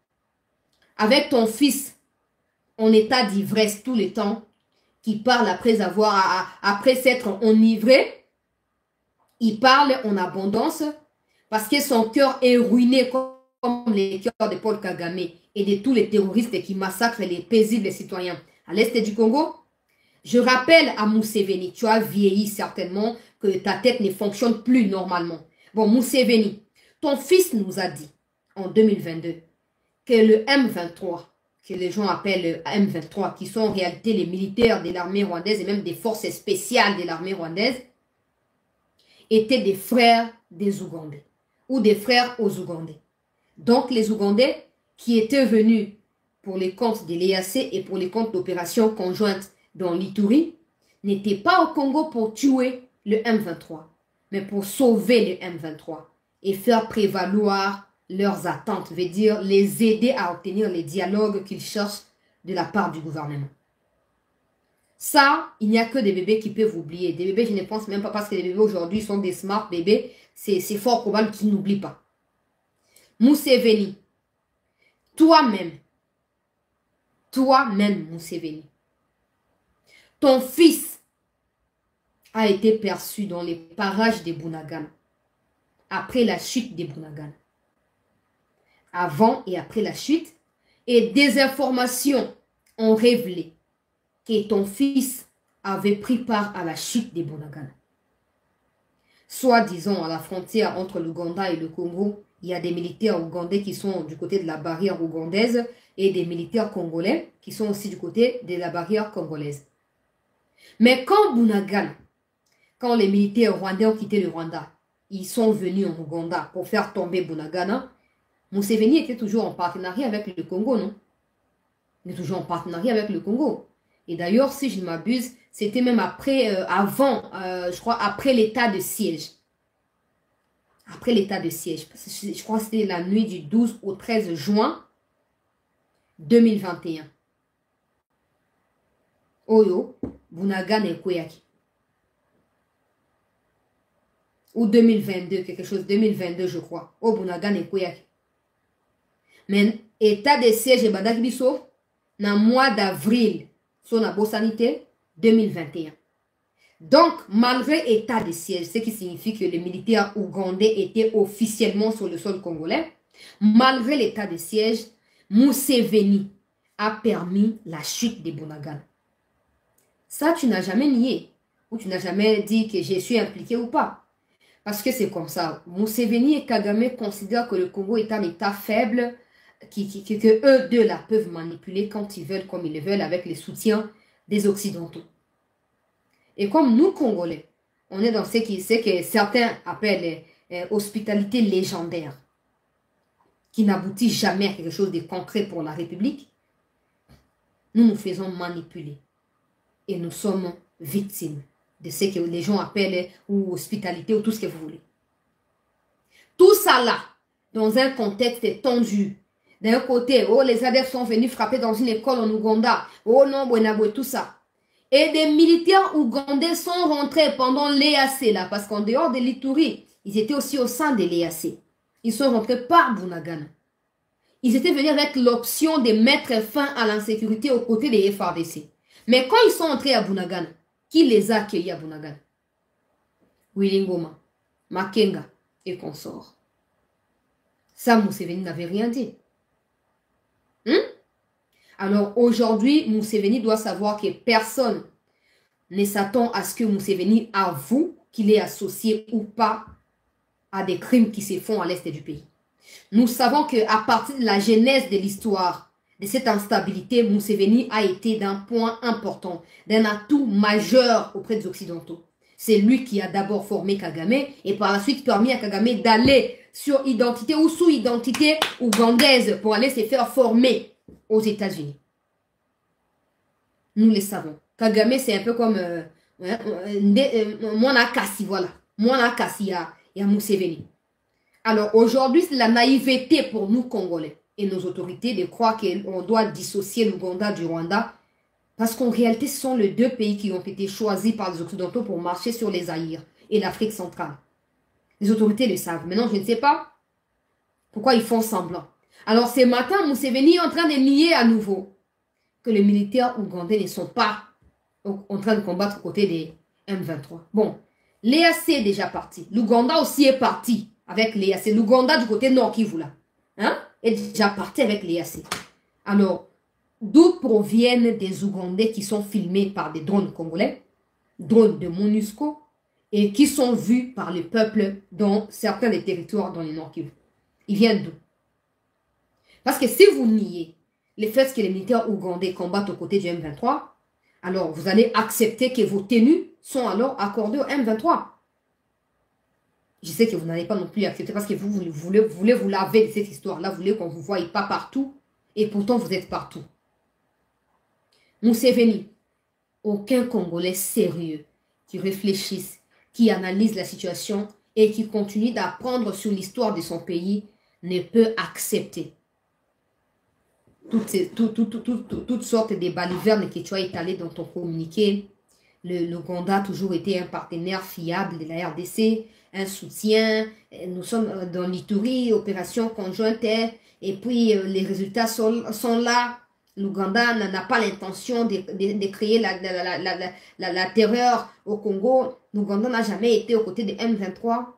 avec ton fils en état d'ivresse tout le temps, qui parle après avoir, après s'être enivré, il parle en abondance parce que son cœur est ruiné comme les cœurs de Paul Kagame et de tous les terroristes qui massacrent les paisibles citoyens à l'est du Congo. Je rappelle à Museveni, tu as vieilli certainement, que ta tête ne fonctionne plus normalement. Bon, Museveni, ton fils nous a dit en deux mille vingt-deux que le M vingt-trois, que les gens appellent le M vingt-trois, qui sont en réalité les militaires de l'armée rwandaise et même des forces spéciales de l'armée rwandaise, étaient des frères des Ougandais ou des frères aux Ougandais. Donc les Ougandais qui étaient venus pour les comptes de l'E A C et pour les comptes d'opérations conjointes dans l'Ituri, n'étaient pas au Congo pour tuer le M vingt-trois, mais pour sauver le M vingt-trois et faire prévaloir leurs attentes, veut dire les aider à obtenir les dialogues qu'ils cherchent de la part du gouvernement. Ça, il n'y a que des bébés qui peuvent oublier. Des bébés, je ne pense même pas parce que les bébés aujourd'hui sont des smart bébés, c'est fort probable qu'ils n'oublient pas. Museveni, toi-même, toi-même Museveni, ton fils a été perçu dans les parages des Bunagana, après la chute des Bunagana. Avant et après la chute, et des informations ont révélé que ton fils avait pris part à la chute des Bunagana. Soit, disons, à la frontière entre l'Ouganda et le Congo, il y a des militaires ougandais qui sont du côté de la barrière ougandaise et des militaires congolais qui sont aussi du côté de la barrière congolaise. Mais quand Bunagana, quand les militaires rwandais ont quitté le Rwanda, ils sont venus en Ouganda pour faire tomber Bunagana, Museveni était toujours en partenariat avec le Congo, non? Il est toujours en partenariat avec le Congo. Et d'ailleurs, si je ne m'abuse, c'était même après, euh, avant, euh, je crois, après l'état de siège. Après l'état de siège. Parce que je crois que c'était la nuit du douze au treize juin deux mille vingt et un. Oyo, Bunagana et Koyaki. Ou deux mille vingt-deux, quelque chose, deux mille vingt-deux, je crois. Oh, Bunagana et Koyaki. Mais état de siège et Badak Bisso, dans le mois d'avril, sur la sanité, deux mille vingt et un. Donc, malgré état de siège, ce qui signifie que les militaires ougandais étaient officiellement sur le sol congolais, malgré l'état de siège, Museveni a permis la chute des Bunagana. Ça, tu n'as jamais nié, ou tu n'as jamais dit que je suis impliqué ou pas. Parce que c'est comme ça. Museveni et Kagame considèrent que le Congo est un état faible, qui, qui, que, que eux deux là peuvent manipuler quand ils veulent, comme ils le veulent, avec les soutiens des Occidentaux. Et comme nous, Congolais, on est dans ce, qui, ce que certains appellent euh, hospitalité légendaire, qui n'aboutit jamais à quelque chose de concret pour la République, nous nous faisons manipuler. Et nous sommes victimes de ce que les gens appellent ou hospitalité ou tout ce que vous voulez. Tout ça là, dans un contexte tendu. D'un côté, oh, les A D F sont venus frapper dans une école en Ouganda. Oh non, Bouenaboué, tout ça. Et des militaires ougandais sont rentrés pendant l'E A C là, parce qu'en dehors de l'Ituri, ils étaient aussi au sein de l'E A C. Ils sont rentrés par Bunagana. Ils étaient venus avec l'option de mettre fin à l'insécurité aux côtés des F R D C. Mais quand ils sont entrés à Bunagana, qui les a accueillis à Bunagana? Willy Ngoma, Makenga et consorts. Ça, Museveni n'avait rien dit. Hmm? Alors aujourd'hui, Museveni doit savoir que personne ne s'attend à ce que Museveni avoue qu'il est associé ou pas à des crimes qui se font à l'est du pays. Nous savons qu'à partir de la genèse de l'histoire, de cette instabilité, Museveni a été d'un point important, d'un atout majeur auprès des Occidentaux. C'est lui qui a d'abord formé Kagame et par la suite permis à Kagame d'aller sur identité ou sous identité ougandaise pour aller se faire former aux États-Unis. Nous le savons. Kagame, c'est un peu comme euh, euh, Mwana Kassi, voilà. Mwana Kassi et Museveni. Alors aujourd'hui, c'est la naïveté pour nous Congolais et nos autorités de croire qu'on doit dissocier l'Ouganda du Rwanda parce qu'en réalité, ce sont les deux pays qui ont été choisis par les Occidentaux pour marcher sur les Zaïre et l'Afrique centrale. Les autorités le savent. Maintenant, je ne sais pas pourquoi ils font semblant. Alors ce matin, Museveni est en train de nier à nouveau que les militaires ougandais ne sont pas en train de combattre aux côtés des M vingt-trois. Bon, l'E A C est déjà parti. L'Ouganda aussi est parti avec l'E A C. L'Ouganda du côté nord Kivu là, hein, est déjà parti avec l'E A C. Alors, d'où proviennent des Ougandais qui sont filmés par des drones congolais, drones de MONUSCO, et qui sont vus par le peuple dans certains des territoires dans le nord Kivu? Ils viennent d'où? Parce que si vous niez le fait que les militaires ougandais combattent aux côtés du M vingt-trois, alors vous allez accepter que vos tenues sont alors accordées au M vingt-trois. Je sais que vous n'allez pas non plus accepter parce que vous, vous, voulez, vous voulez vous laver de cette histoire-là, vous voulez qu'on ne vous voie pas partout, et pourtant vous êtes partout. Museveni, aucun Congolais sérieux qui réfléchisse, qui analyse la situation et qui continue d'apprendre sur l'histoire de son pays ne peut accepter toutes, ces, tout, tout, tout, tout, tout, toutes sortes de balivernes que tu as étalées dans ton communiqué. L'Ouganda a toujours été un partenaire fiable de la R D C, un soutien. Nous sommes dans l'Ituri, opération conjointe, et puis les résultats sont, sont là. L'Ouganda n'a pas l'intention de, de, de créer la, la, la, la, la, la terreur au Congo. L'Ouganda n'a jamais été aux côtés de M vingt-trois.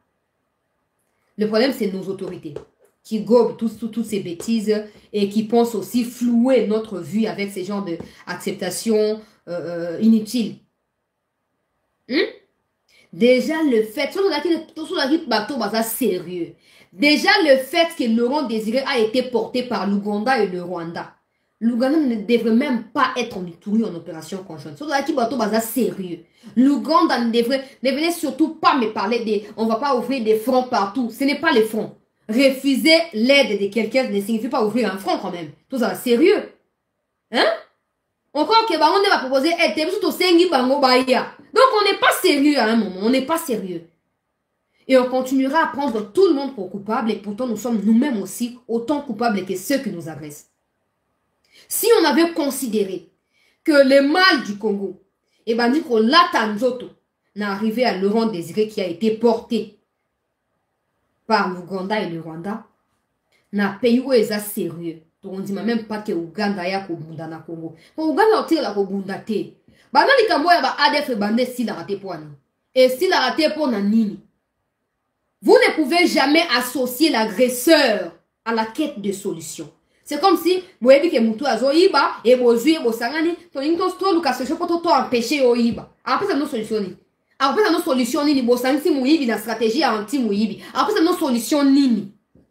Le problème, c'est nos autorités qui gobent toutes tout, tout ces bêtises et qui pensent aussi flouer notre vue avec ces genres d'acceptation euh, inutile. Hmm? Déjà le fait, sérieux. Déjà le fait que Laurent Désiré a été porté par l'Ouganda et le Rwanda. L'Ouganda ne devrait même pas être en Ituri en opération conjointe. C'est sérieux. L'Ouganda ne devrait, ne venez surtout pas me parler des, on va pas ouvrir des fronts partout. Ce n'est pas les fronts. Refuser l'aide de quelqu'un ne signifie pas ouvrir un front quand même. Tout ça, sérieux. Hein? Encore que on va proposer aide. Donc on n'est pas sérieux à un moment. On n'est pas sérieux. Et on continuera à prendre tout le monde pour coupable. Et pourtant nous sommes nous-mêmes aussi autant coupables que ceux qui nous agressent. Si on avait considéré que le mal du Congo, et ben dit qu'on l'attendzoto, n'a arrivé à Laurent Désiré qui a été porté par l'Ouganda et le Rwanda, n'a pays où est sérieux. Donc on ne dit même pas que l'Ouganda y a Kobunda na Congo. L'Ouganda a tiré la Kobunda te. Bah non les Kamboya ba A D F bandé si la raté pour nous. Et si la raté pour nani. Vous ne pouvez jamais associer l'agresseur à la quête de solutions. C'est comme si vous avez dit que Moutou a zoïba et vous jouez vos sangani, ton intos to luka solution pour toi empêcher oïba. Après ça nous solutionner. Après ça nous solutionner ni bo sang si mouibi na stratégie anti mouibi. Après ça nous solution nini.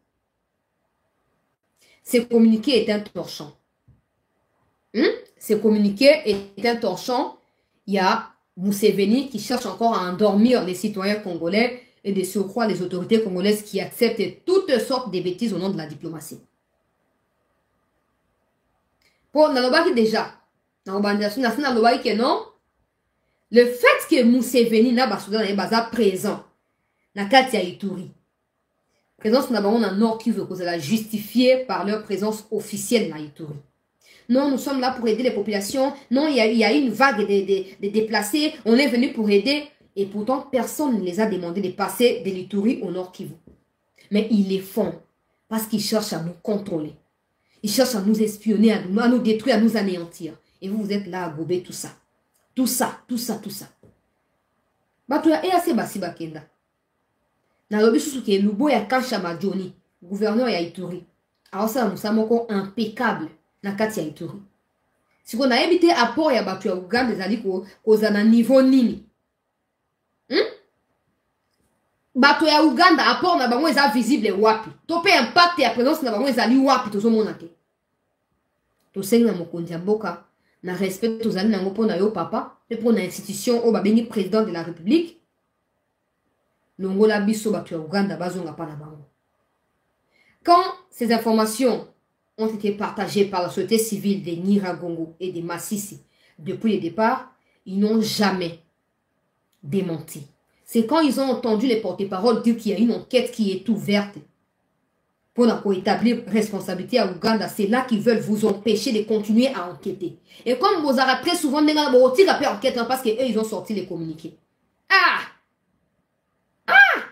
Ce communiqué est un torchon. Hmm? Ce communiqué est un torchon. Il y a Museveni qui cherche encore à endormir les citoyens congolais et de surcroît les autorités congolaises qui acceptent toutes sortes de bêtises au nom de la diplomatie. Pour Nalobaki déjà, Na organisation nationale loi que non. Le fait que Museveni na basuda na baza présent na kati ya Ituri. Présence na bango na Nord Kivu cause la justifiée par leur présence officielle na Ituri. Non, nous sommes là pour aider les populations. Non, il y a, il y a une vague de, de, de déplacés. On est venu pour aider. Et pourtant, personne ne les a demandé de passer de l'Ituri au Nord Kivu. Mais ils les font parce qu'ils cherchent à nous contrôler. Ils cherchent à nous espionner, à nous, à nous détruire, à nous anéantir. Et vous, vous êtes là à gober tout ça. Tout ça, tout ça, tout ça. Batuya et assez basi bakenda. Na lobi susu ke lubo ya Kasha Majoni, gouverneur ya Ituri. Alors ça, nous sommes encore impeccables na kati ya Ituri. Si on a évité apport ya Batuya Uganda, zali ko kozana niveau nini. Hmm? Bato ya Uganda apport na bango eza visible wapi. Tope impact ya présence na bango ezali wapi tozo mona te. To senga mokonzi ya mboka na respect tozali nango pona yo papa et pour na institution o babengi président de la République. Longola biso bato ya Uganda bazonga pa na bango. Quand ces informations ont été partagées par la société civile des Nyiragongo et des Masisi depuis le départ, ils n'ont jamais démenti. C'est quand ils ont entendu les porte-paroles dire qu'il y a une enquête qui est ouverte pour établir responsabilité à Ouganda. C'est là qu'ils veulent vous empêcher de continuer à enquêter. Et comme vous aurez très souvent dit, vous tirez enquête parce qu'eux, ils ont sorti les communiqués. Ah! Ah!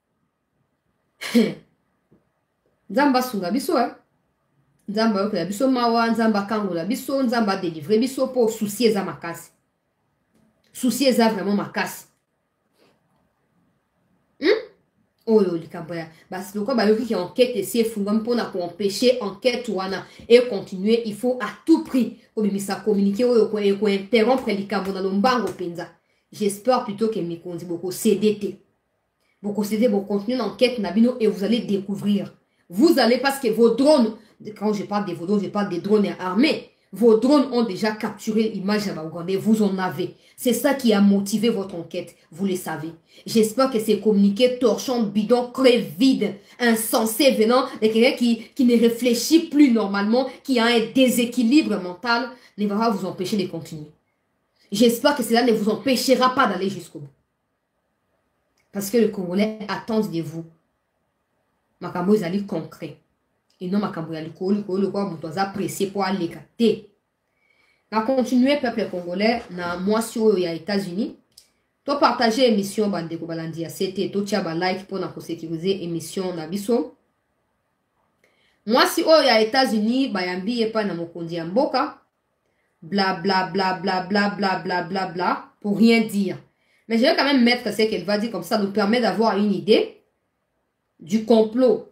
Nzamba sunga biso, hein? Nzamba yoke la biso mawa, nzamba kango la biso, nzamba délivrer biso pour soucier za makasi. Soucier za vraiment makasi. Oh, likabaya. Parce que quand il y a une enquête ici, pour empêcher l'enquête et continuer, il faut à tout prix communiquer et interrompre les caméras. J'espère plutôt que mes conduits beaucoup C D T. Beaucoup C D T, vous continuez l'enquête et vous allez découvrir. Vous allez, parce que vos drones, quand je parle de vos drones, je parle des drones armés. Vos drones ont déjà capturé l'image à Ouganda. Vous en avez. C'est ça qui a motivé votre enquête. Vous le savez. J'espère que ces communiqués torchons, bidons, très vides, insensés venant de quelqu'un qui, qui ne réfléchit plus normalement, qui a un déséquilibre mental, ne va pas vous empêcher de continuer. J'espère que cela ne vous empêchera pas d'aller jusqu'au bout. Parce que le Congolais attend de vous. Makambo est concret. Et non, makambo ya likolo likolo quoi mon toza apprécié pour aller capter. Na continuer peuple congolais na moi sur les États-Unis. To partager émission bande ko balandi ya c'était to tia ba like pour na ko sécuriser émission na biso. Moi si o ya États-Unis ba yambi e pa na mokonzi ya mboka. Bla bla bla bla bla bla bla bla bla pour rien dire. Mais je vais quand même mettre ce qu'elle va dire comme ça nous permet d'avoir une idée du complot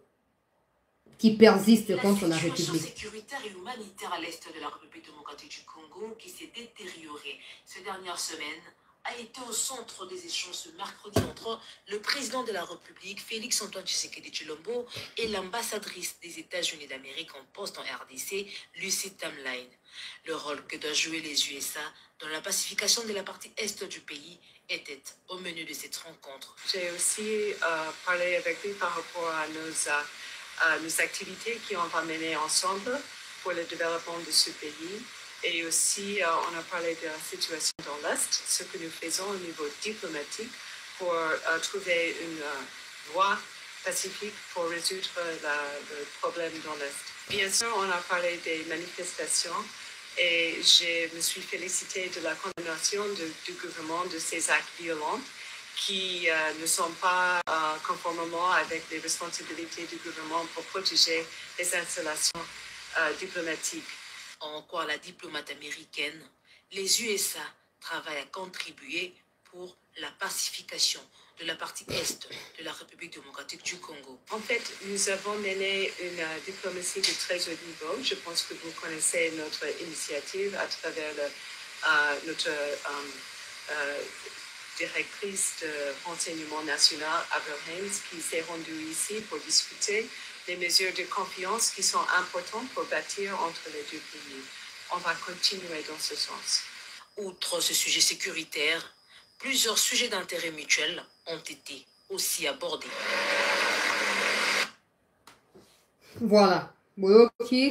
qui persiste contre la République. La situation sécuritaire et humanitaire à l'est de la République démocratique du Congo, qui s'est détériorée ces dernières semaines, a été au centre des échanges ce mercredi entre le président de la République, Félix Antoine Tshisekedi Tshilombo, et l'ambassadrice des États-Unis d'Amérique en poste en R D C, Lucy Tamline. Le rôle que doivent jouer les U S A dans la pacification de la partie est du pays était au menu de cette rencontre. J'ai aussi euh, parlé avec lui par rapport à nos... Euh, Euh, nos activités qu'on va mener ensemble pour le développement de ce pays. Et aussi, euh, on a parlé de la situation dans l'Est, ce que nous faisons au niveau diplomatique pour euh, trouver une euh, voie pacifique pour résoudre la, le problème dans l'Est. Bien sûr, on a parlé des manifestations et je me suis félicitée de la condamnation de, du gouvernement de ces actes violents qui euh, ne sont pas euh, conformément avec les responsabilités du gouvernement pour protéger les installations euh, diplomatiques. En quoi la diplomate américaine, les U S A travaillent à contribuer pour la pacification de la partie est de la République démocratique du Congo. En fait, nous avons mené une uh, diplomatie de très haut niveau. Je pense que vous connaissez notre initiative à travers le, uh, notre um, uh, directrice de renseignement national, Abrahams, qui s'est rendue ici pour discuter des mesures de confiance qui sont importantes pour bâtir entre les deux pays. On va continuer dans ce sens. Outre ce sujet sécuritaire, plusieurs sujets d'intérêt mutuel ont été aussi abordés. Voilà. Boyoki,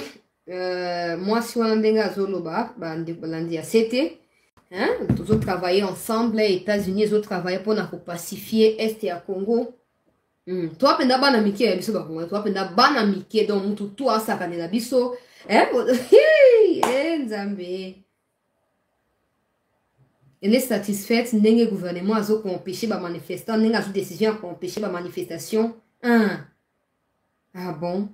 euh, moi, si on a un zoloba, c'était, hein, tous autres travailler ensemble, les États-Unis, les autres travailler pour nous pacifier Est et à Congo. Mm. Toi, tu as un amitié, toi, tu as un amitié, donc tout, toi, ça, tu as biso, hein, eh, Nzambe. Elle est satisfaite, le gouvernement a empêché les manifestants, il a une décision pour empêcher les manifestations. Hein. Ah bon?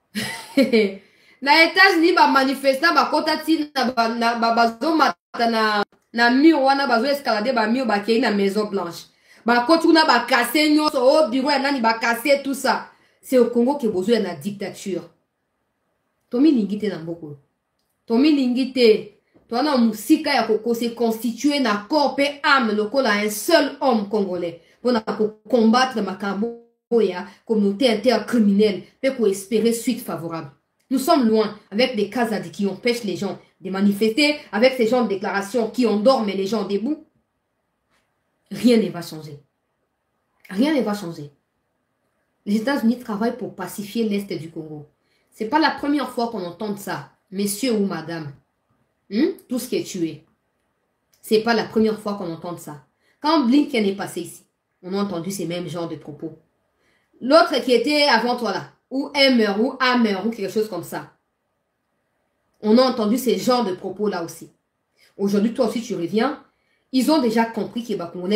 Na États-Unis ba manifestant ba kotati na ba na ba bazo mata na na mur wana bazo escalader ba mur ba kei na Maison Blanche. Ba kotuna ba casser nyoso au bureau na ni ba casser tout ça. C'est au Congo que besoin na dictature. Tomi lingite na mboko. Tomi lingite. Toi na musika ya koko se constituer na corps pe âme lokola un seul homme congolais pour na combattre makambo ya communauté intercriminelle pour espérer suite favorable. Nous sommes loin avec des cas qui empêchent les gens de manifester, avec ces gens de déclarations qui endorment les gens debout. Rien ne va changer. Rien ne va changer. Les États-Unis travaillent pour pacifier l'Est du Congo. Ce n'est pas la première fois qu'on entend ça, messieurs ou madame. Hum? Tout ce qui est tué. Ce n'est pas la première fois qu'on entend ça. Quand Blinken est passé ici, on a entendu ces mêmes genres de propos. L'autre qui était avant toi là, ou Hammer, ou Hammer, ou quelque chose comme ça. On a entendu ces genres de propos là aussi. Aujourd'hui, toi aussi tu reviens. Ils ont déjà compris que les Congolais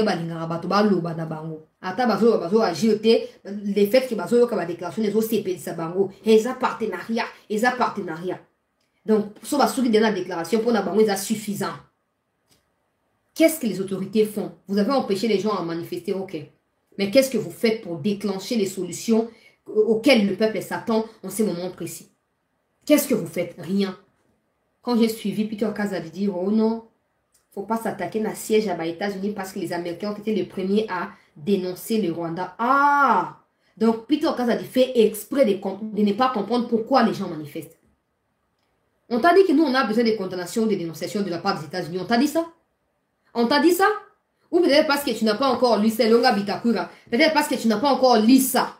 les faits que la déclaration des autres C P de bango, ils ont partenariat, ils ont partenariat. Donc, sur la déclaration pour la c'est suffisant. Qu'est-ce que les autorités font? Vous avez empêché les gens à manifester, ok. Mais qu'est-ce que vous faites pour déclencher les solutions auxquelles le peuple s'attend en ces moments précis? Qu'est-ce que vous faites? Rien. Quand j'ai suivi Peter Kazadi dire, oh non, il ne faut pas s'attaquer à un siège à les États-Unis parce que les Américains ont été les premiers à dénoncer le Rwanda. Ah! Donc Peter Kazadi fait exprès de, de ne pas comprendre pourquoi les gens manifestent. On t'a dit que nous, on a besoin de condamnations, de dénonciations de la part des États-Unis. On t'a dit ça? On t'a dit ça? Ou peut-être parce que tu n'as pas encore lu ça, Longa Bitakura. Peut-être parce que tu n'as pas encore lu ça.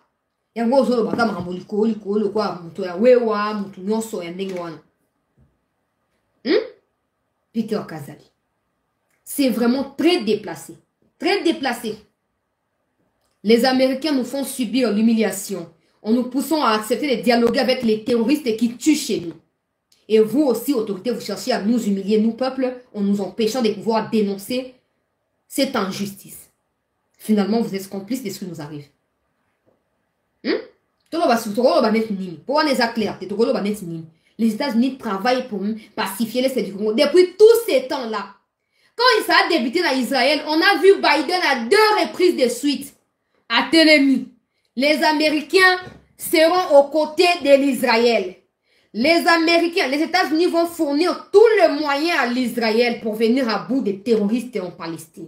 Peter Kazadi. C'est vraiment très déplacé. Très déplacé. Les Américains nous font subir l'humiliation en nous poussant à accepter de dialoguer avec les terroristes qui tuent chez nous. Et vous aussi, autorités, vous cherchez à nous humilier, nous, peuple, en nous empêchant de pouvoir dénoncer cette injustice. Finalement, vous êtes complices de ce qui nous arrive. Hmm? Les États-Unis travaillent pour pacifier l'Est du Congo. Depuis tous ces temps-là, quand ça a débuté dans Israël, on a vu Biden à deux reprises de suite à Télémi. Les Américains seront aux côtés de l'Israël. Les Américains, les États-Unis vont fournir tous les moyens à l'Israël pour venir à bout des terroristes en Palestine.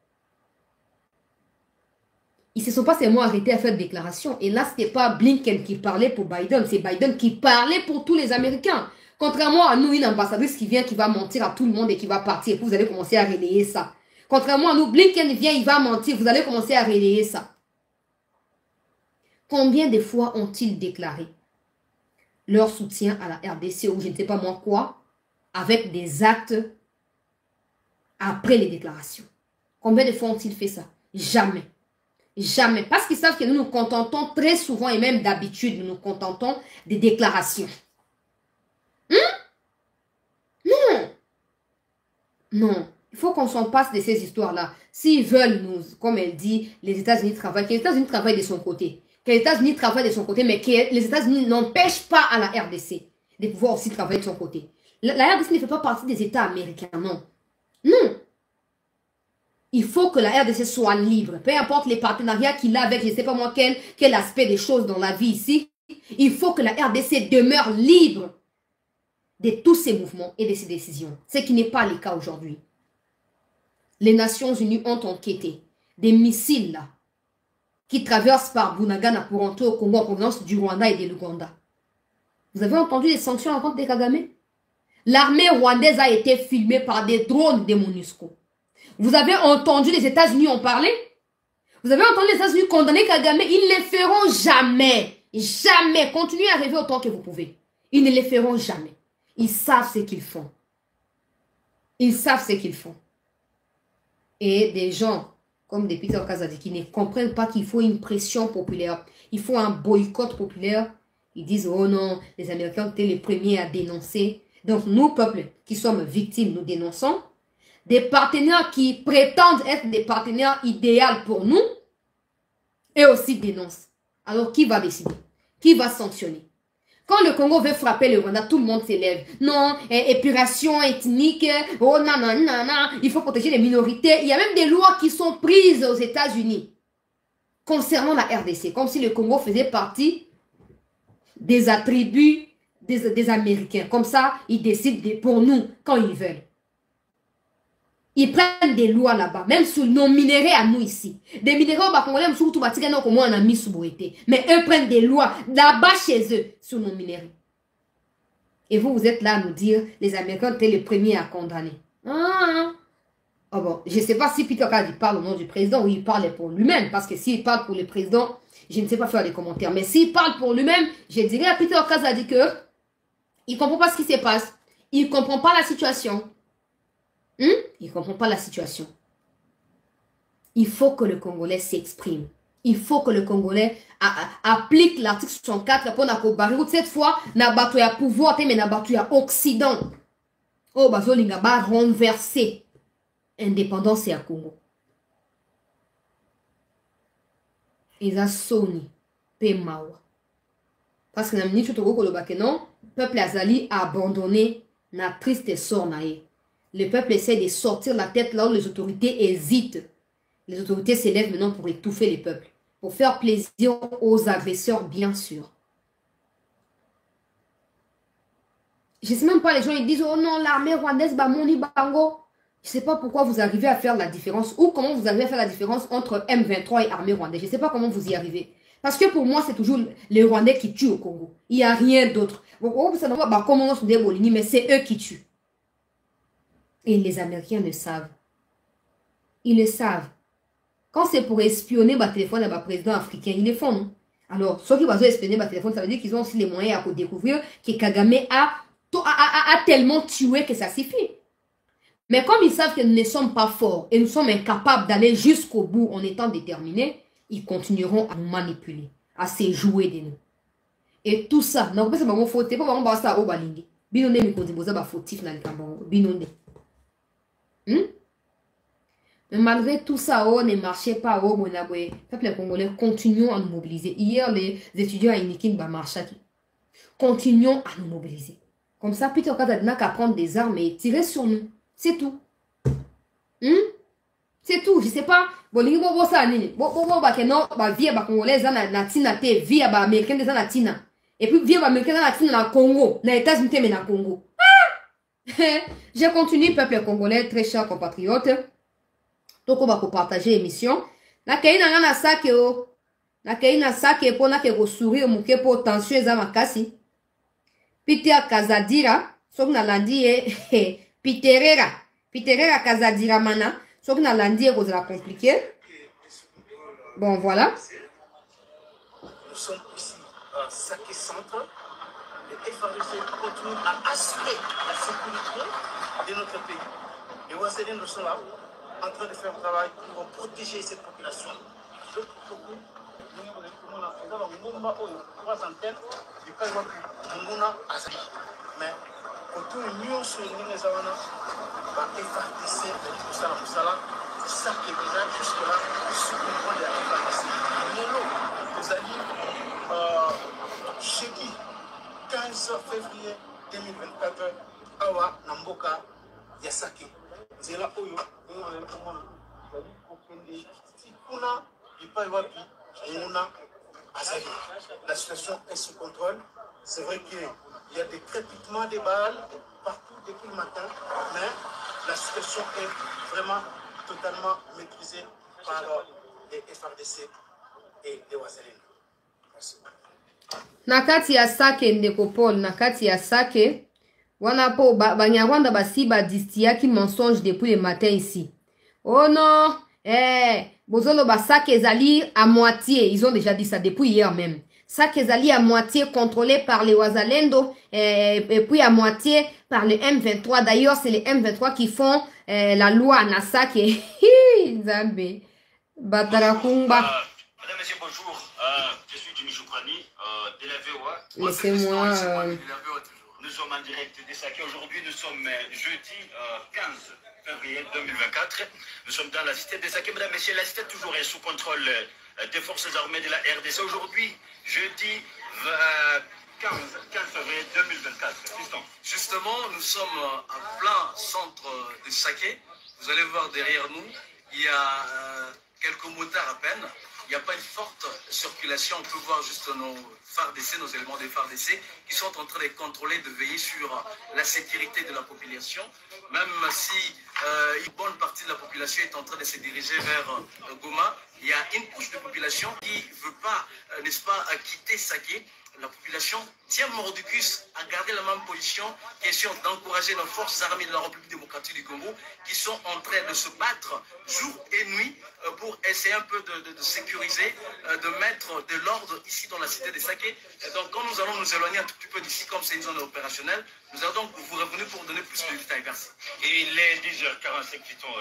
Ils ne se sont pas seulement arrêtés à faire des déclarations. Et là, ce n'était pas Blinken qui parlait pour Biden, c'est Biden qui parlait pour tous les Américains. Contrairement à nous, une ambassadrice qui vient, qui va mentir à tout le monde et qui va partir. Et puis vous allez commencer à relayer ça. Contrairement à nous, Blinken vient, il va mentir. Vous allez commencer à relayer ça. Combien de fois ont-ils déclaré leur soutien à la R D C ou je ne sais pas moi quoi, avec des actes après les déclarations? Combien de fois ont-ils fait ça? Jamais. Jamais. Parce qu'ils savent que nous nous contentons très souvent et même d'habitude, nous nous contentons des déclarations. Hum? Non. Non. Il faut qu'on s'en passe de ces histoires-là. S'ils veulent nous, comme elle dit, les États-Unis travaillent, que les États-Unis travaillent de son côté. Que les États-Unis travaillent de son côté, mais que les États-Unis n'empêchent pas à la R D C de pouvoir aussi travailler de son côté. La, la R D C ne fait pas partie des États américains, non. Non. Il faut que la R D C soit libre. Peu importe les partenariats qu'il a avec, je ne sais pas moi, quel, quel aspect des choses dans la vie ici. Il faut que la R D C demeure libre de tous ces mouvements et de ces décisions. Ce qui n'est pas le cas aujourd'hui. Les Nations Unies ont enquêté des missiles là, qui traversent par Bunagana pour entrer au Congo en provenance du Rwanda et de l'Ouganda. Vous avez entendu les sanctions à l'encontre des Kagame? L'armée rwandaise a été filmée par des drones des MONUSCO. Vous avez entendu les États-Unis en parler? Vous avez entendu les États-Unis condamner Kagame? Ils ne le feront jamais. Jamais. Continuez à rêver autant que vous pouvez. Ils ne les feront jamais. Ils savent ce qu'ils font. Ils savent ce qu'ils font. Et des gens comme des Peter Kazadi qui ne comprennent pas qu'il faut une pression populaire, il faut un boycott populaire. Ils disent, oh non, les Américains étaient les premiers à dénoncer. Donc nous, peuple qui sommes victimes, nous dénonçons. Des partenaires qui prétendent être des partenaires idéaux pour nous, et aussi dénoncent. Alors qui va décider? Qui va sanctionner? Quand le Congo veut frapper le Rwanda, tout le monde s'élève. Non, é épuration ethnique, oh nanana, il faut protéger les minorités. Il y a même des lois qui sont prises aux États-Unis concernant la R D C, comme si le Congo faisait partie des attributs des, des Américains. Comme ça, ils décident de, pour nous quand ils veulent. Ils prennent des lois là-bas, même sur nos minéraux à nous ici. Des minéraux, surtout, mais eux prennent des lois là-bas chez eux sur nos minéraux. Et vous, vous êtes là à nous dire, les Américains étaient les premiers à condamner. Ah, oh bon, je ne sais pas si Peter Kazadi parle au nom du président ou il parle pour lui-même, parce que s'il parle pour le président, je ne sais pas faire des commentaires. Mais s'il parle pour lui-même, je dirais à Peter Kazadi que il ne comprend pas ce qui se passe. Il ne comprend pas la situation. Hmm? Il ne comprend pas la situation. Il faut que le Congolais s'exprime. Il faut que le Congolais a, a, applique l'article soixante-quatre pour que cette fois, n'a battu à pouvoir, mais n'a battu à Occident. Oh, bazolinga ba renverser indépendance à Congo. Ils ont sonné, Pemawa. Parce que la minute où le peuple azali a abandonné na triste sort naïe. Le peuple essaie de sortir la tête là où les autorités hésitent. Les autorités s'élèvent maintenant pour étouffer les peuples. Pour faire plaisir aux agresseurs, bien sûr. Je ne sais même pas, les gens ils disent, oh non, l'armée rwandaise, bah, moni bango. Je ne sais pas pourquoi vous arrivez à faire la différence, ou comment vous arrivez à faire la différence entre M vingt-trois et armée rwandaise. Je ne sais pas comment vous y arrivez. Parce que pour moi, c'est toujours les Rwandais qui tuent au Congo. Il n'y a rien d'autre. Mais c'est eux qui tuent. Et les Américains le savent. Ils le savent. Quand c'est pour espionner le téléphone de président africain, ils le font, non? Alors, ceux qui vont espionner le téléphone, ça veut dire qu'ils ont aussi les moyens à découvrir que Kagame a, a, a, a tellement tué que ça suffit. Mais comme ils savent que nous ne sommes pas forts et nous sommes incapables d'aller jusqu'au bout en étant déterminés, ils continueront à nous manipuler, à se jouer de nous. Et tout ça, non, c'est pas mon faute, c'est pas mon basta au balingi. Binonde mi konziboza ba fautif na likambo. Binonde. Hmm? Mais malgré tout ça, on ne marchait pas au Monaboué. Les Congolais continuons à nous mobiliser. Hier, les étudiants à Inikin ba marchaient. Continuons à nous mobiliser. Comme ça, Peter Kazadi n'a qu'à prendre des armes et tirer sur nous. C'est tout. Hmm? C'est tout. Je sais pas. Bon, les gens ça ni. Bon, bon, bon, bah que non, bah via bah Congolais na na tina te via bah Américain des na tina. Et puis via bah Américain na tina na Congo, na États-Unis mais na Congo. Je continue, peuple congolais, très chers compatriotes. Donc, on va partager l'émission. Na kei na na sake o. Na kei na sake po na ke go sourire muke po tension za makasi. Peter Kazadira, sok na landi e Piterera. Piterera Kazadira mana. Sok na landi e go za compliqué. Bon, voilà. Nous sommes ici à Sake Centre. Le F A R D C continue à assurer la sécurité de notre pays. Les Ouazéliens sont là, en train de faire un travail pour protéger cette population. Donc, mais quand nous sommes sur les Zawana, le F A R D C, c'est ça qui est déjà jusque-là sous le contrôle de la F A R D C. Nous allons jeudi quinze février deux mille vingt-quatre, Awa Namboka Yasaki. C'est là où la situation est sous contrôle. C'est vrai qu'il y a des crépitements de balles partout depuis le matin, mais la situation est vraiment totalement maîtrisée par les F A R D C et les Ouazéliens. Merci. Nakati ya sake ndeko Paul, nakati ya sake wana po banyarwanda basi ba distiaki mensonge depuis le matin ici. Oh non, eh, bozolo ba sake ezali à moitié, ils ont déjà dit ça depuis hier même. Ça qu'ils allaient à moitié contrôlé par les Wazalendo et, et puis à moitié par le M vingt-trois. D'ailleurs, c'est les M vingt-trois qui font euh, la loi à Nassa qui est Zambé. Batarakumba. Madame, Monsieur, bonjour. Euh, je suis Jimmy Choukrani euh, de la V O A. Laissez-moi... Euh... Nous sommes en direct des Saké. Aujourd'hui, nous sommes jeudi euh, quinze février deux mille vingt-quatre. Nous sommes dans la cité des Saké. Mesdames, Messieurs, la cité toujours est sous contrôle euh, des forces armées de la R D C. Aujourd'hui, jeudi euh, quinze février deux mille vingt-quatre. Justement, nous sommes en plein centre des Saké. Vous allez voir derrière nous, il y a euh, quelques motards à peine. Il n'y a pas une forte circulation. On peut voir juste nos F A R D C, nos éléments des F A R D C, qui sont en train de contrôler, de veiller sur la sécurité de la population. Même si euh, une bonne partie de la population est en train de se diriger vers euh, Goma, il y a une couche de population qui ne veut pas, euh, n'est-ce pas, quitter Saké. La population tient mordicus à garder la même position, question d'encourager nos forces armées de la République démocratique du Congo qui sont en train de se battre jour et nuit pour essayer un peu de, de, de sécuriser, de mettre de l'ordre ici dans la cité de Saké. Et donc quand nous allons nous éloigner un tout petit peu d'ici, comme c'est une zone opérationnelle, nous allons donc vous revenir pour donner plus de détails. Merci. Et il est dix heures quarante-cinq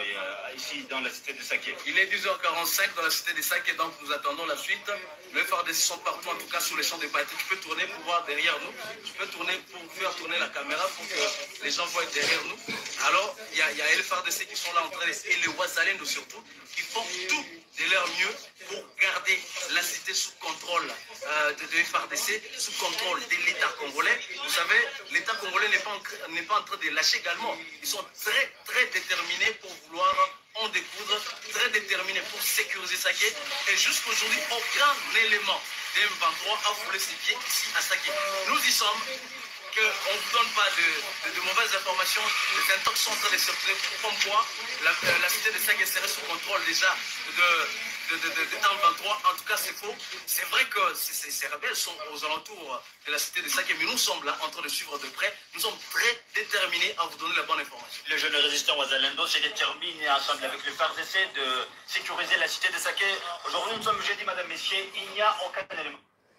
ici dans la cité de Saké. Il est dix heures quarante-cinq dans la cité de Saké, donc nous attendons la suite. Les F A R D C sont partout, en tout cas sur les champs de bataille. Tu peux tourner pour voir derrière nous. Tu peux tourner pour faire tourner la caméra pour que les gens voient derrière nous. Alors, il y a, y a les F A R D C qui sont là en train de... Et les Wazalendo surtout, qui font tout de leur mieux pour garder la cité sous contrôle euh, de, de F A R D C, sous contrôle de l'État congolais. Vous savez, l'État congolais n'est pas, n'est pas en train de lâcher également. Ils sont très, très déterminés pour vouloir en découdre, très déterminés pour sécuriser Saké. Et jusqu'aujourd'hui, aucun élément de M vingt-trois a foulé ses pieds ici à Saké. Nous y sommes. Qu'on ne vous donne pas de, de, de mauvaises informations, les intox sont en train de circuler, comme quoi la, la cité de Saké serait sous contrôle déjà de, de, de, de, de M vingt-trois. En tout cas, c'est faux. C'est vrai que ces, ces rebelles sont aux alentours de la cité de Saké, mais nous sommes là en train de suivre de près. Nous sommes très déterminés à vous donner la bonne information. Les jeunes résistants Wazalendo se déterminent ensemble avec le F A R D C de sécuriser la cité de Saké. Aujourd'hui, nous sommes jeudi, Madame, Messieurs, il n'y a aucun élément.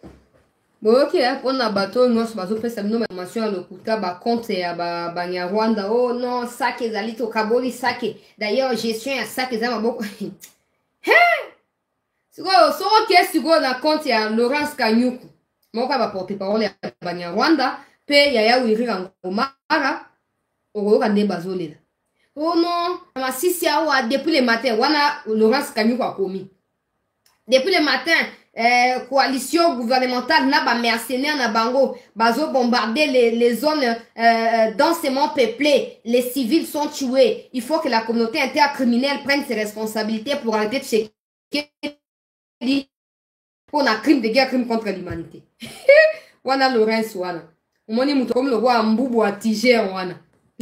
Bon, ok, on a bateau, nous sommes fait une information à l'Okuta, bah, compte à Banyarwanda. Oh non, Saké, Zali, Tokaboli, Saké. D'ailleurs, gestion à Saké, Zama, beaucoup. Hé! C'est quoi, c'est ok, c'est quoi, on a compte à Laurence Kanyuku. Moi, on va porter parole à Banyarwanda, paye Yaya Wiri Angomara, au Rande Bazolé. Oh non, ma sisi awa, depuis le matin, on a Laurence Kanyuku a commis. Depuis le matin, Euh, coalition gouvernementale n'a pas mercenaires na bango bazo bombarder les, les zones euh, densément peuplées, les civils sont tués. Il faut que la communauté intercriminelle prenne ses responsabilités pour arrêter de checker pour un crime de guerre, crime contre l'humanité. Wana Lorenz wana umoni muto comme le roi Mbubu à Tiger wana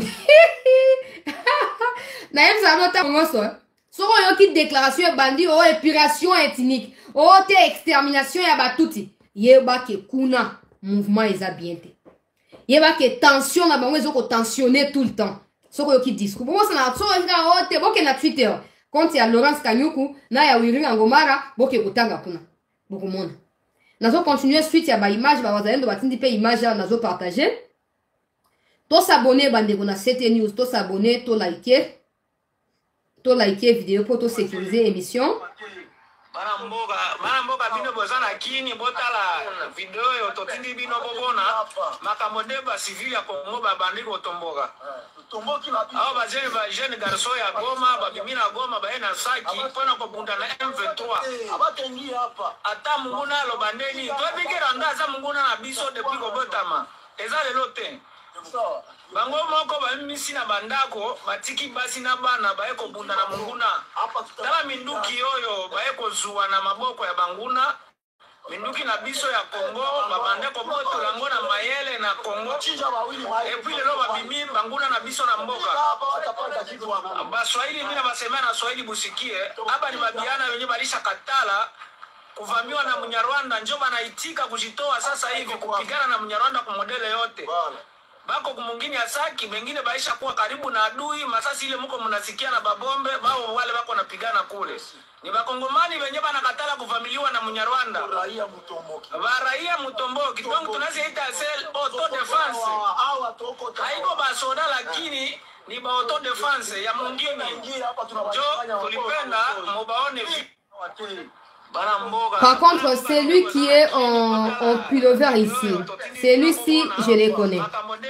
na yem sa nota ngoso soko yoki déclaration bandi o épuration ethnique o te extermination ya batuti yeba ke kuna mouvement eza bien te yeba ke tension na bango ezoko tensionner tout le temps soko yoki discours bon ça na so eza o te boke na Twitter compte ya Laurence Kanyuku na ya Wiri Angomara boke kutanga kuna boko mona nazo continuer suite ya ba image ba Wazalendo batindi pe image nazo partager to s'abonner bande ko na C T News to s'abonner to liker to liker vidéo pour to sécuriser émission. Bana mboga, bana mboga bino bozana kini botala video yo totindi bino bobona makamode ba civil ya Kongo ba bandi ko tomboka. Tomboki na bino. Awa ba jeune ba jeune garçon ya Goma ba bimina Goma ba ena saki pona ko bunda na M vingt-trois. Abatengi hapa. Ata munguna lo bandeni to bikira ndaza munguna na biso depuis ko botama. Eza lelo te. Bango moko ba misi na bandako batiki basi na bana ba eko bunda na munguna. Tala minduki yoyo ba eko zuwa na maboko ya banguna. Minduki na biso ya Kongo ba bandeko poto lango na mayele na Kongo. Et puis lelo ba bimi banguna na biso na mboka. Ba Swahili mina basema na Swahili busikie. Aba ni babiana wenye balisha katala kuvamiwa na Mnyarwanda njo banaitika kujitoa sasa hivi kupigana na Mnyarwanda kwa modele yote. bako kumungini ya Saki, bengine baisha kuwa karibu na adui, masasi ile muko mnasikia na babombe, bao wale bako napigana kule. Ni bakongomani wenye banakatala kuvamiliwa na Munyarwanda. Raia Mutomboki. Baraia Mutomboki. Donc tunaziita sel auto defense. Haiko basoda lakini ni ba auto defense ya mwingine. Jo tulipenda mubaone vi. Par contre, celui qui est en, en pullover ici, celui-ci, je le connais.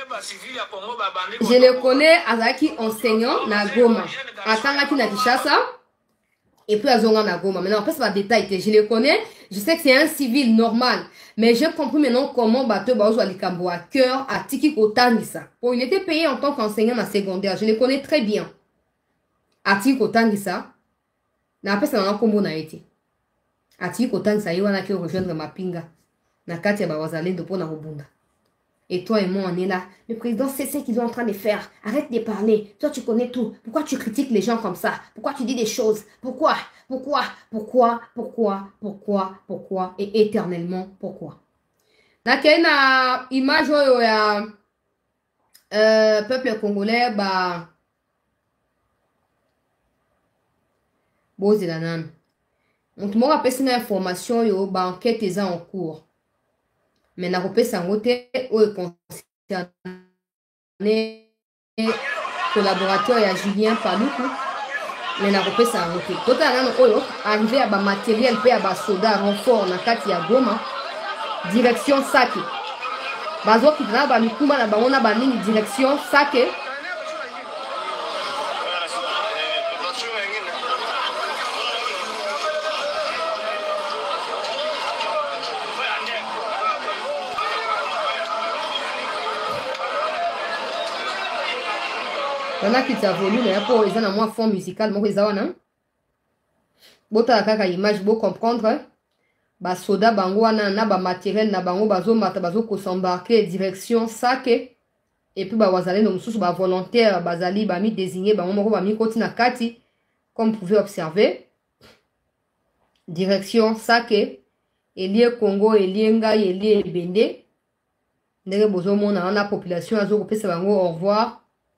Je le connais avec enseignant na Goma. Atangaki na Kishasa. Et puis, Azonga na Goma. Maintenant, après, c'est pas détail. Je le connais. Je sais que c'est un civil normal. Mais j'ai compris maintenant comment Bateau Baozo Alikambo à cœur à Tiki Kotangisa. Bon, il était payé en tant qu'enseignant na secondaire. Je le connais très bien. À Tiki Kotangisa. Na après, c'est un combo na été. Ati kotang sa yiwana ki rejoindre Mapinga na kati ya bawazalendo pona Rubunda. Et toi et moi on est là. Le président sait ce qu'ils sont en train de faire. Arrête de parler. Toi tu connais tout. Pourquoi tu critiques les gens comme ça? Pourquoi tu dis des choses? Pourquoi? Pourquoi? Pourquoi? Pourquoi? Pourquoi? Pourquoi? Et éternellement pourquoi? Na kena image oyo ya euh, peuple congolais ba bozi la nana. Donc, moi, je vais information yo ba enquête est en cours. Mais na repé sangote o concerné collaborateur ya Julien Paluku. Mais na repé sangote. Tota nano oyo arrivé à ba matériel pe à ba soda renfort na kati ya Goma. Direction Sake. Bazo ki na ba mikuma na bango na ba nini direction Sake. Il y en a qui t'a voulu, mais pour les gens, moi, fond musical, moi, les gens, bota la kaka image, beau comprendre, ba soda, bango, na, na, ba matériel, na, bango, bazo, mata, bazo, ko s'embarquer, direction, Sake, et puis, ba wazale, no, moussous, ba volontaire, bazali, ba mi désigné, ba moko, ba mi koti na kati, comme vous pouvez observer, direction, Sake, Elie Congo, Elie Ngai, Elie Bende, ndenge bozo mona, on a population, azo, ko pesa bango, au revoir,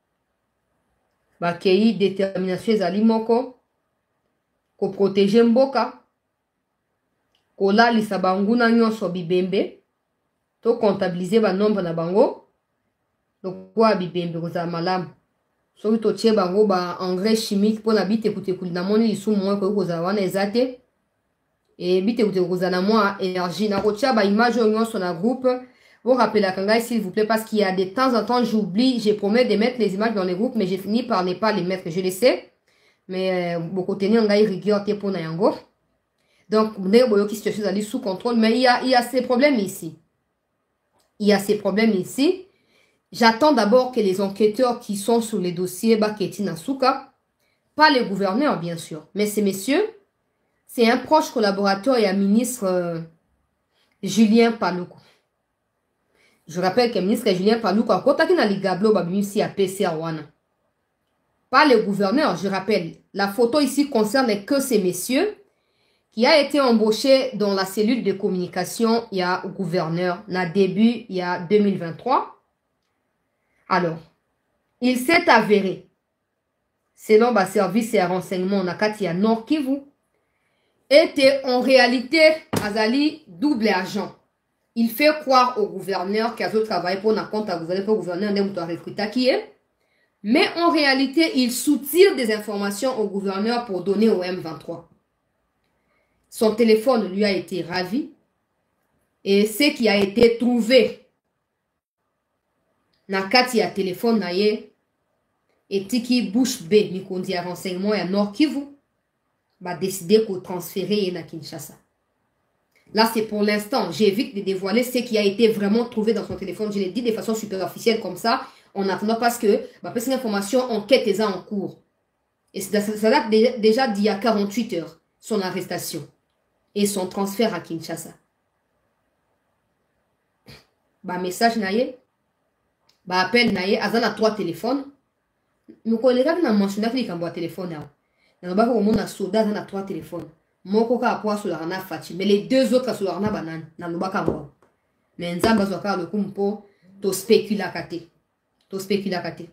bakei détermination ezali moko ko protéger mboka ko lalisa banguna nyonso bibembe to comptabiliser ba nombre na bango lokwa bibembe kozala malamu soki totie bango ba engrais chimique pona bite kutekuli na moni lisu mwa ko kozala wana ezate et bite kutekuli kozala mwa énergie na kotia ba image nyonso na groupe. Vous rappelez la s'il vous plaît, parce qu'il y a de temps en temps, j'oublie, j'ai promis de mettre les images dans les groupes, mais j'ai fini par ne pas les mettre, je le sais. Mais beaucoup tenir en gaï rigueur pour Nayango. Donc, qui situation d'aller sous contrôle, mais il y a, il y a ces problèmes ici. Il y a ces problèmes ici. J'attends d'abord que les enquêteurs qui sont sur les dossiers Baketi Nasuka, pas les gouverneurs bien sûr, mais ces messieurs, c'est un proche collaborateur et un ministre euh, Julien Paluku. Je rappelle que le ministre Julien Paluku a contacté dans les gablo babimisi à P C R one. Pas le gouverneur, je rappelle. La photo ici concerne que ces messieurs qui a été embauché dans la cellule de communication, il y a gouverneur, na début, il y a deux mille vingt-trois. Alors, il s'est avéré, selon le service et renseignement, na Katia Nord Kivu, était en réalité Azali double agent. Il fait croire au gouverneur qu'il a travaillé pour un compte à gouverneur, pour le gouverneur n'a recruté qui est. Mais en réalité, il soutire des informations au gouverneur pour donner au M vingt-trois. Son téléphone lui a été ravi. Et ce qui a été trouvé na kati ya téléphone na ye et tiki bouche B, mikondi a renseignement ya Nord Kivu, va décider qu'on transférer na Kinshasa. Là, c'est pour l'instant. J'évite de dévoiler ce qui a été vraiment trouvé dans son téléphone. Je l'ai dit de façon superficielle comme ça, en attendant parce que bah, cette information, enquête est en cours. Et ça, ça date déjà d'il y a quarante-huit heures, son arrestation et son transfert à Kinshasa. Bah, message naïe, bah, appel naïe, azan a trois téléphones. Nous collègues n'a mentionné qu'il y a un téléphone. Dans le monde a soda, azan a trois téléphones. Moko ka apwa sur la rana Fati, mais les deux autres sur la rana banane, na lubaka mwa. Mais nzamba zoka le kumpo to spécula kate. to spécula kate.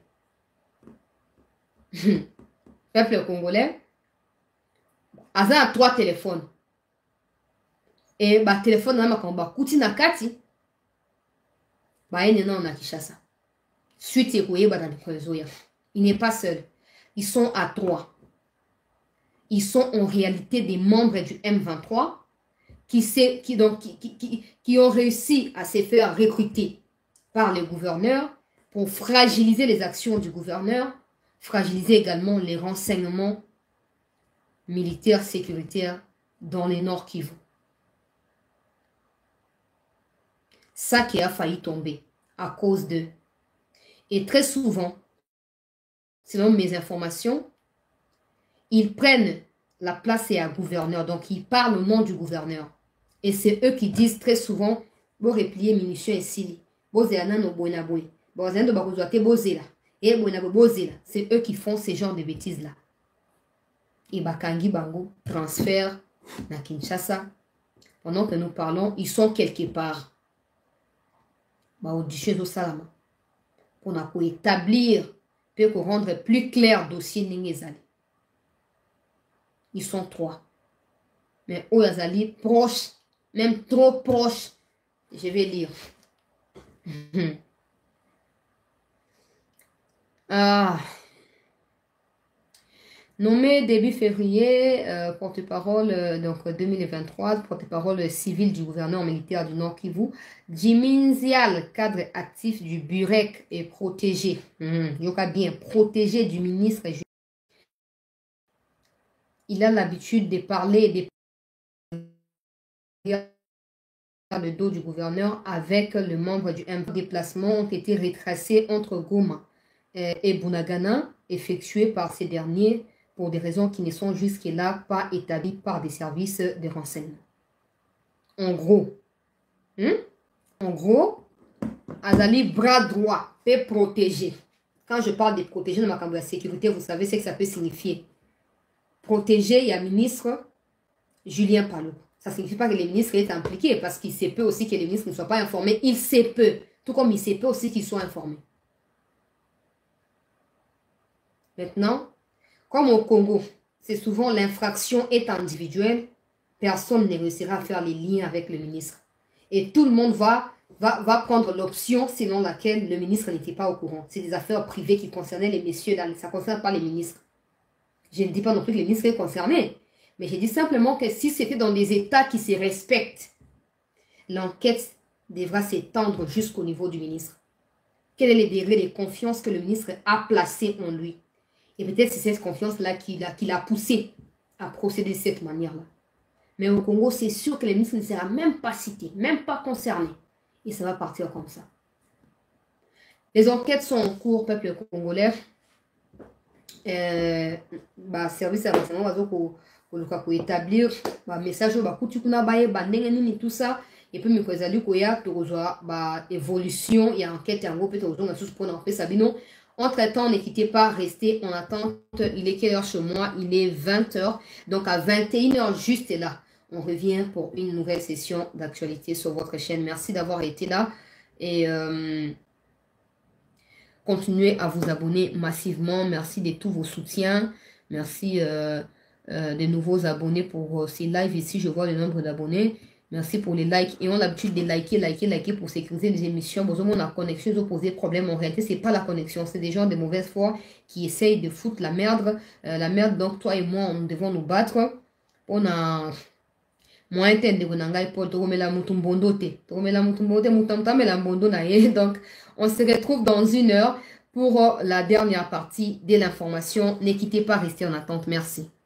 Peuple congolais, Aza a trois téléphones. Et bah téléphone na makambo kuti na kati. Bah ene na na Kinshasa. Suite ekoye ba dans le il n'est pas seul. Ils sont à trois. Ils sont en réalité des membres du M vingt-trois qui, qui, donc, qui, qui, qui, qui ont réussi à se faire recruter par le gouverneur pour fragiliser les actions du gouverneur, fragiliser également les renseignements militaires, sécuritaires dans les Nord Kivu. Ça qui a failli tomber à cause d'eux. Et très souvent, selon mes informations, ils prennent la place et à gouverneur. Donc, ils parlent au nom du gouverneur. Et c'est eux qui disent très souvent, vous repliez munitions ici. C'est eux qui font ce genre de bêtises-là. Et Bakangi Bango transfère à Kinshasa. Pendant que nous parlons, ils sont quelque part. Au duché de Salama. Pour établir, pour rendre plus clair le dossier Ningezali. Ils sont trois. Mais Oyazali, proche, même trop proche. Je vais lire. ah. Nommé début février, euh, porte-parole, euh, donc deux mille vingt-trois, porte-parole civil du gouverneur militaire du Nord Kivu, Jiminzial, cadre actif du Burek et protégé. Hum, Yoka bien, protégé du ministre. Il a l'habitude de parler de le dos du gouverneur avec le membre du M. Déplacements ont été retracés entre Goma et Bunagana, effectués par ces derniers pour des raisons qui ne sont jusque-là pas établies par des services de renseignement. En gros, hein? en gros, Azali bras droit peut protéger. Quand je parle de protéger dans ma camp de la sécurité, vous savez ce que ça peut signifier. Protéger, il y a ministre Julien Paloup. Ça ne signifie pas que le ministre est impliqué parce qu'il se peut aussi que les ministres ne soient pas informés. Il se peut. Tout comme il se peut aussi qu'ils soient informés. Maintenant, comme au Congo, c'est souvent l'infraction est individuelle, personne ne réussira à faire les liens avec le ministre. Et tout le monde va, va, va prendre l'option selon laquelle le ministre n'était pas au courant. C'est des affaires privées qui concernaient les messieurs là. Ça ne concerne pas les ministres. Je ne dis pas non plus que le ministre est concerné. Mais je dis simplement que si c'était dans des États qui se respectent, l'enquête devra s'étendre jusqu'au niveau du ministre. Quel est le degré de confiance que le ministre a placé en lui? Et peut-être c'est cette confiance-là qui l'a qui l'a poussé à procéder de cette manière-là. Mais au Congo, c'est sûr que le ministre ne sera même pas cité, même pas concerné. Et ça va partir comme ça. Les enquêtes sont en cours, peuple congolais. Euh, bah, service à renseignement pour pour établir bah message bah kuti kuna baye ba ndenge nini tout ça et puis me kozali koya tokozwa ba évolution et enquête en gros peut tokozwa na sous pour en fait sabino. Entre temps, ne quittez pas, restez en attente. Il est quelle heure chez moi? Il est vingt heures. Donc à vingt et une heures juste là, on revient pour une nouvelle session d'actualité sur votre chaîne. Merci d'avoir été là et euh, continuez à vous abonner massivement. Merci de tous vos soutiens. Merci euh, euh, des nouveaux abonnés pour ces lives ici. Je vois le nombre d'abonnés. Merci pour les likes. Et on a l'habitude de liker, liker, liker pour sécuriser les émissions. Besoin de la connexion, ils ont posé problème. En réalité, c'est pas la connexion. C'est des gens de mauvaise foi qui essayent de foutre la merde. Euh, la merde, donc toi et moi, nous devons nous battre. On a... Moi, donc, on se retrouve dans une heure pour la dernière partie de l'information. Ne quittez pas, restez en attente. Merci.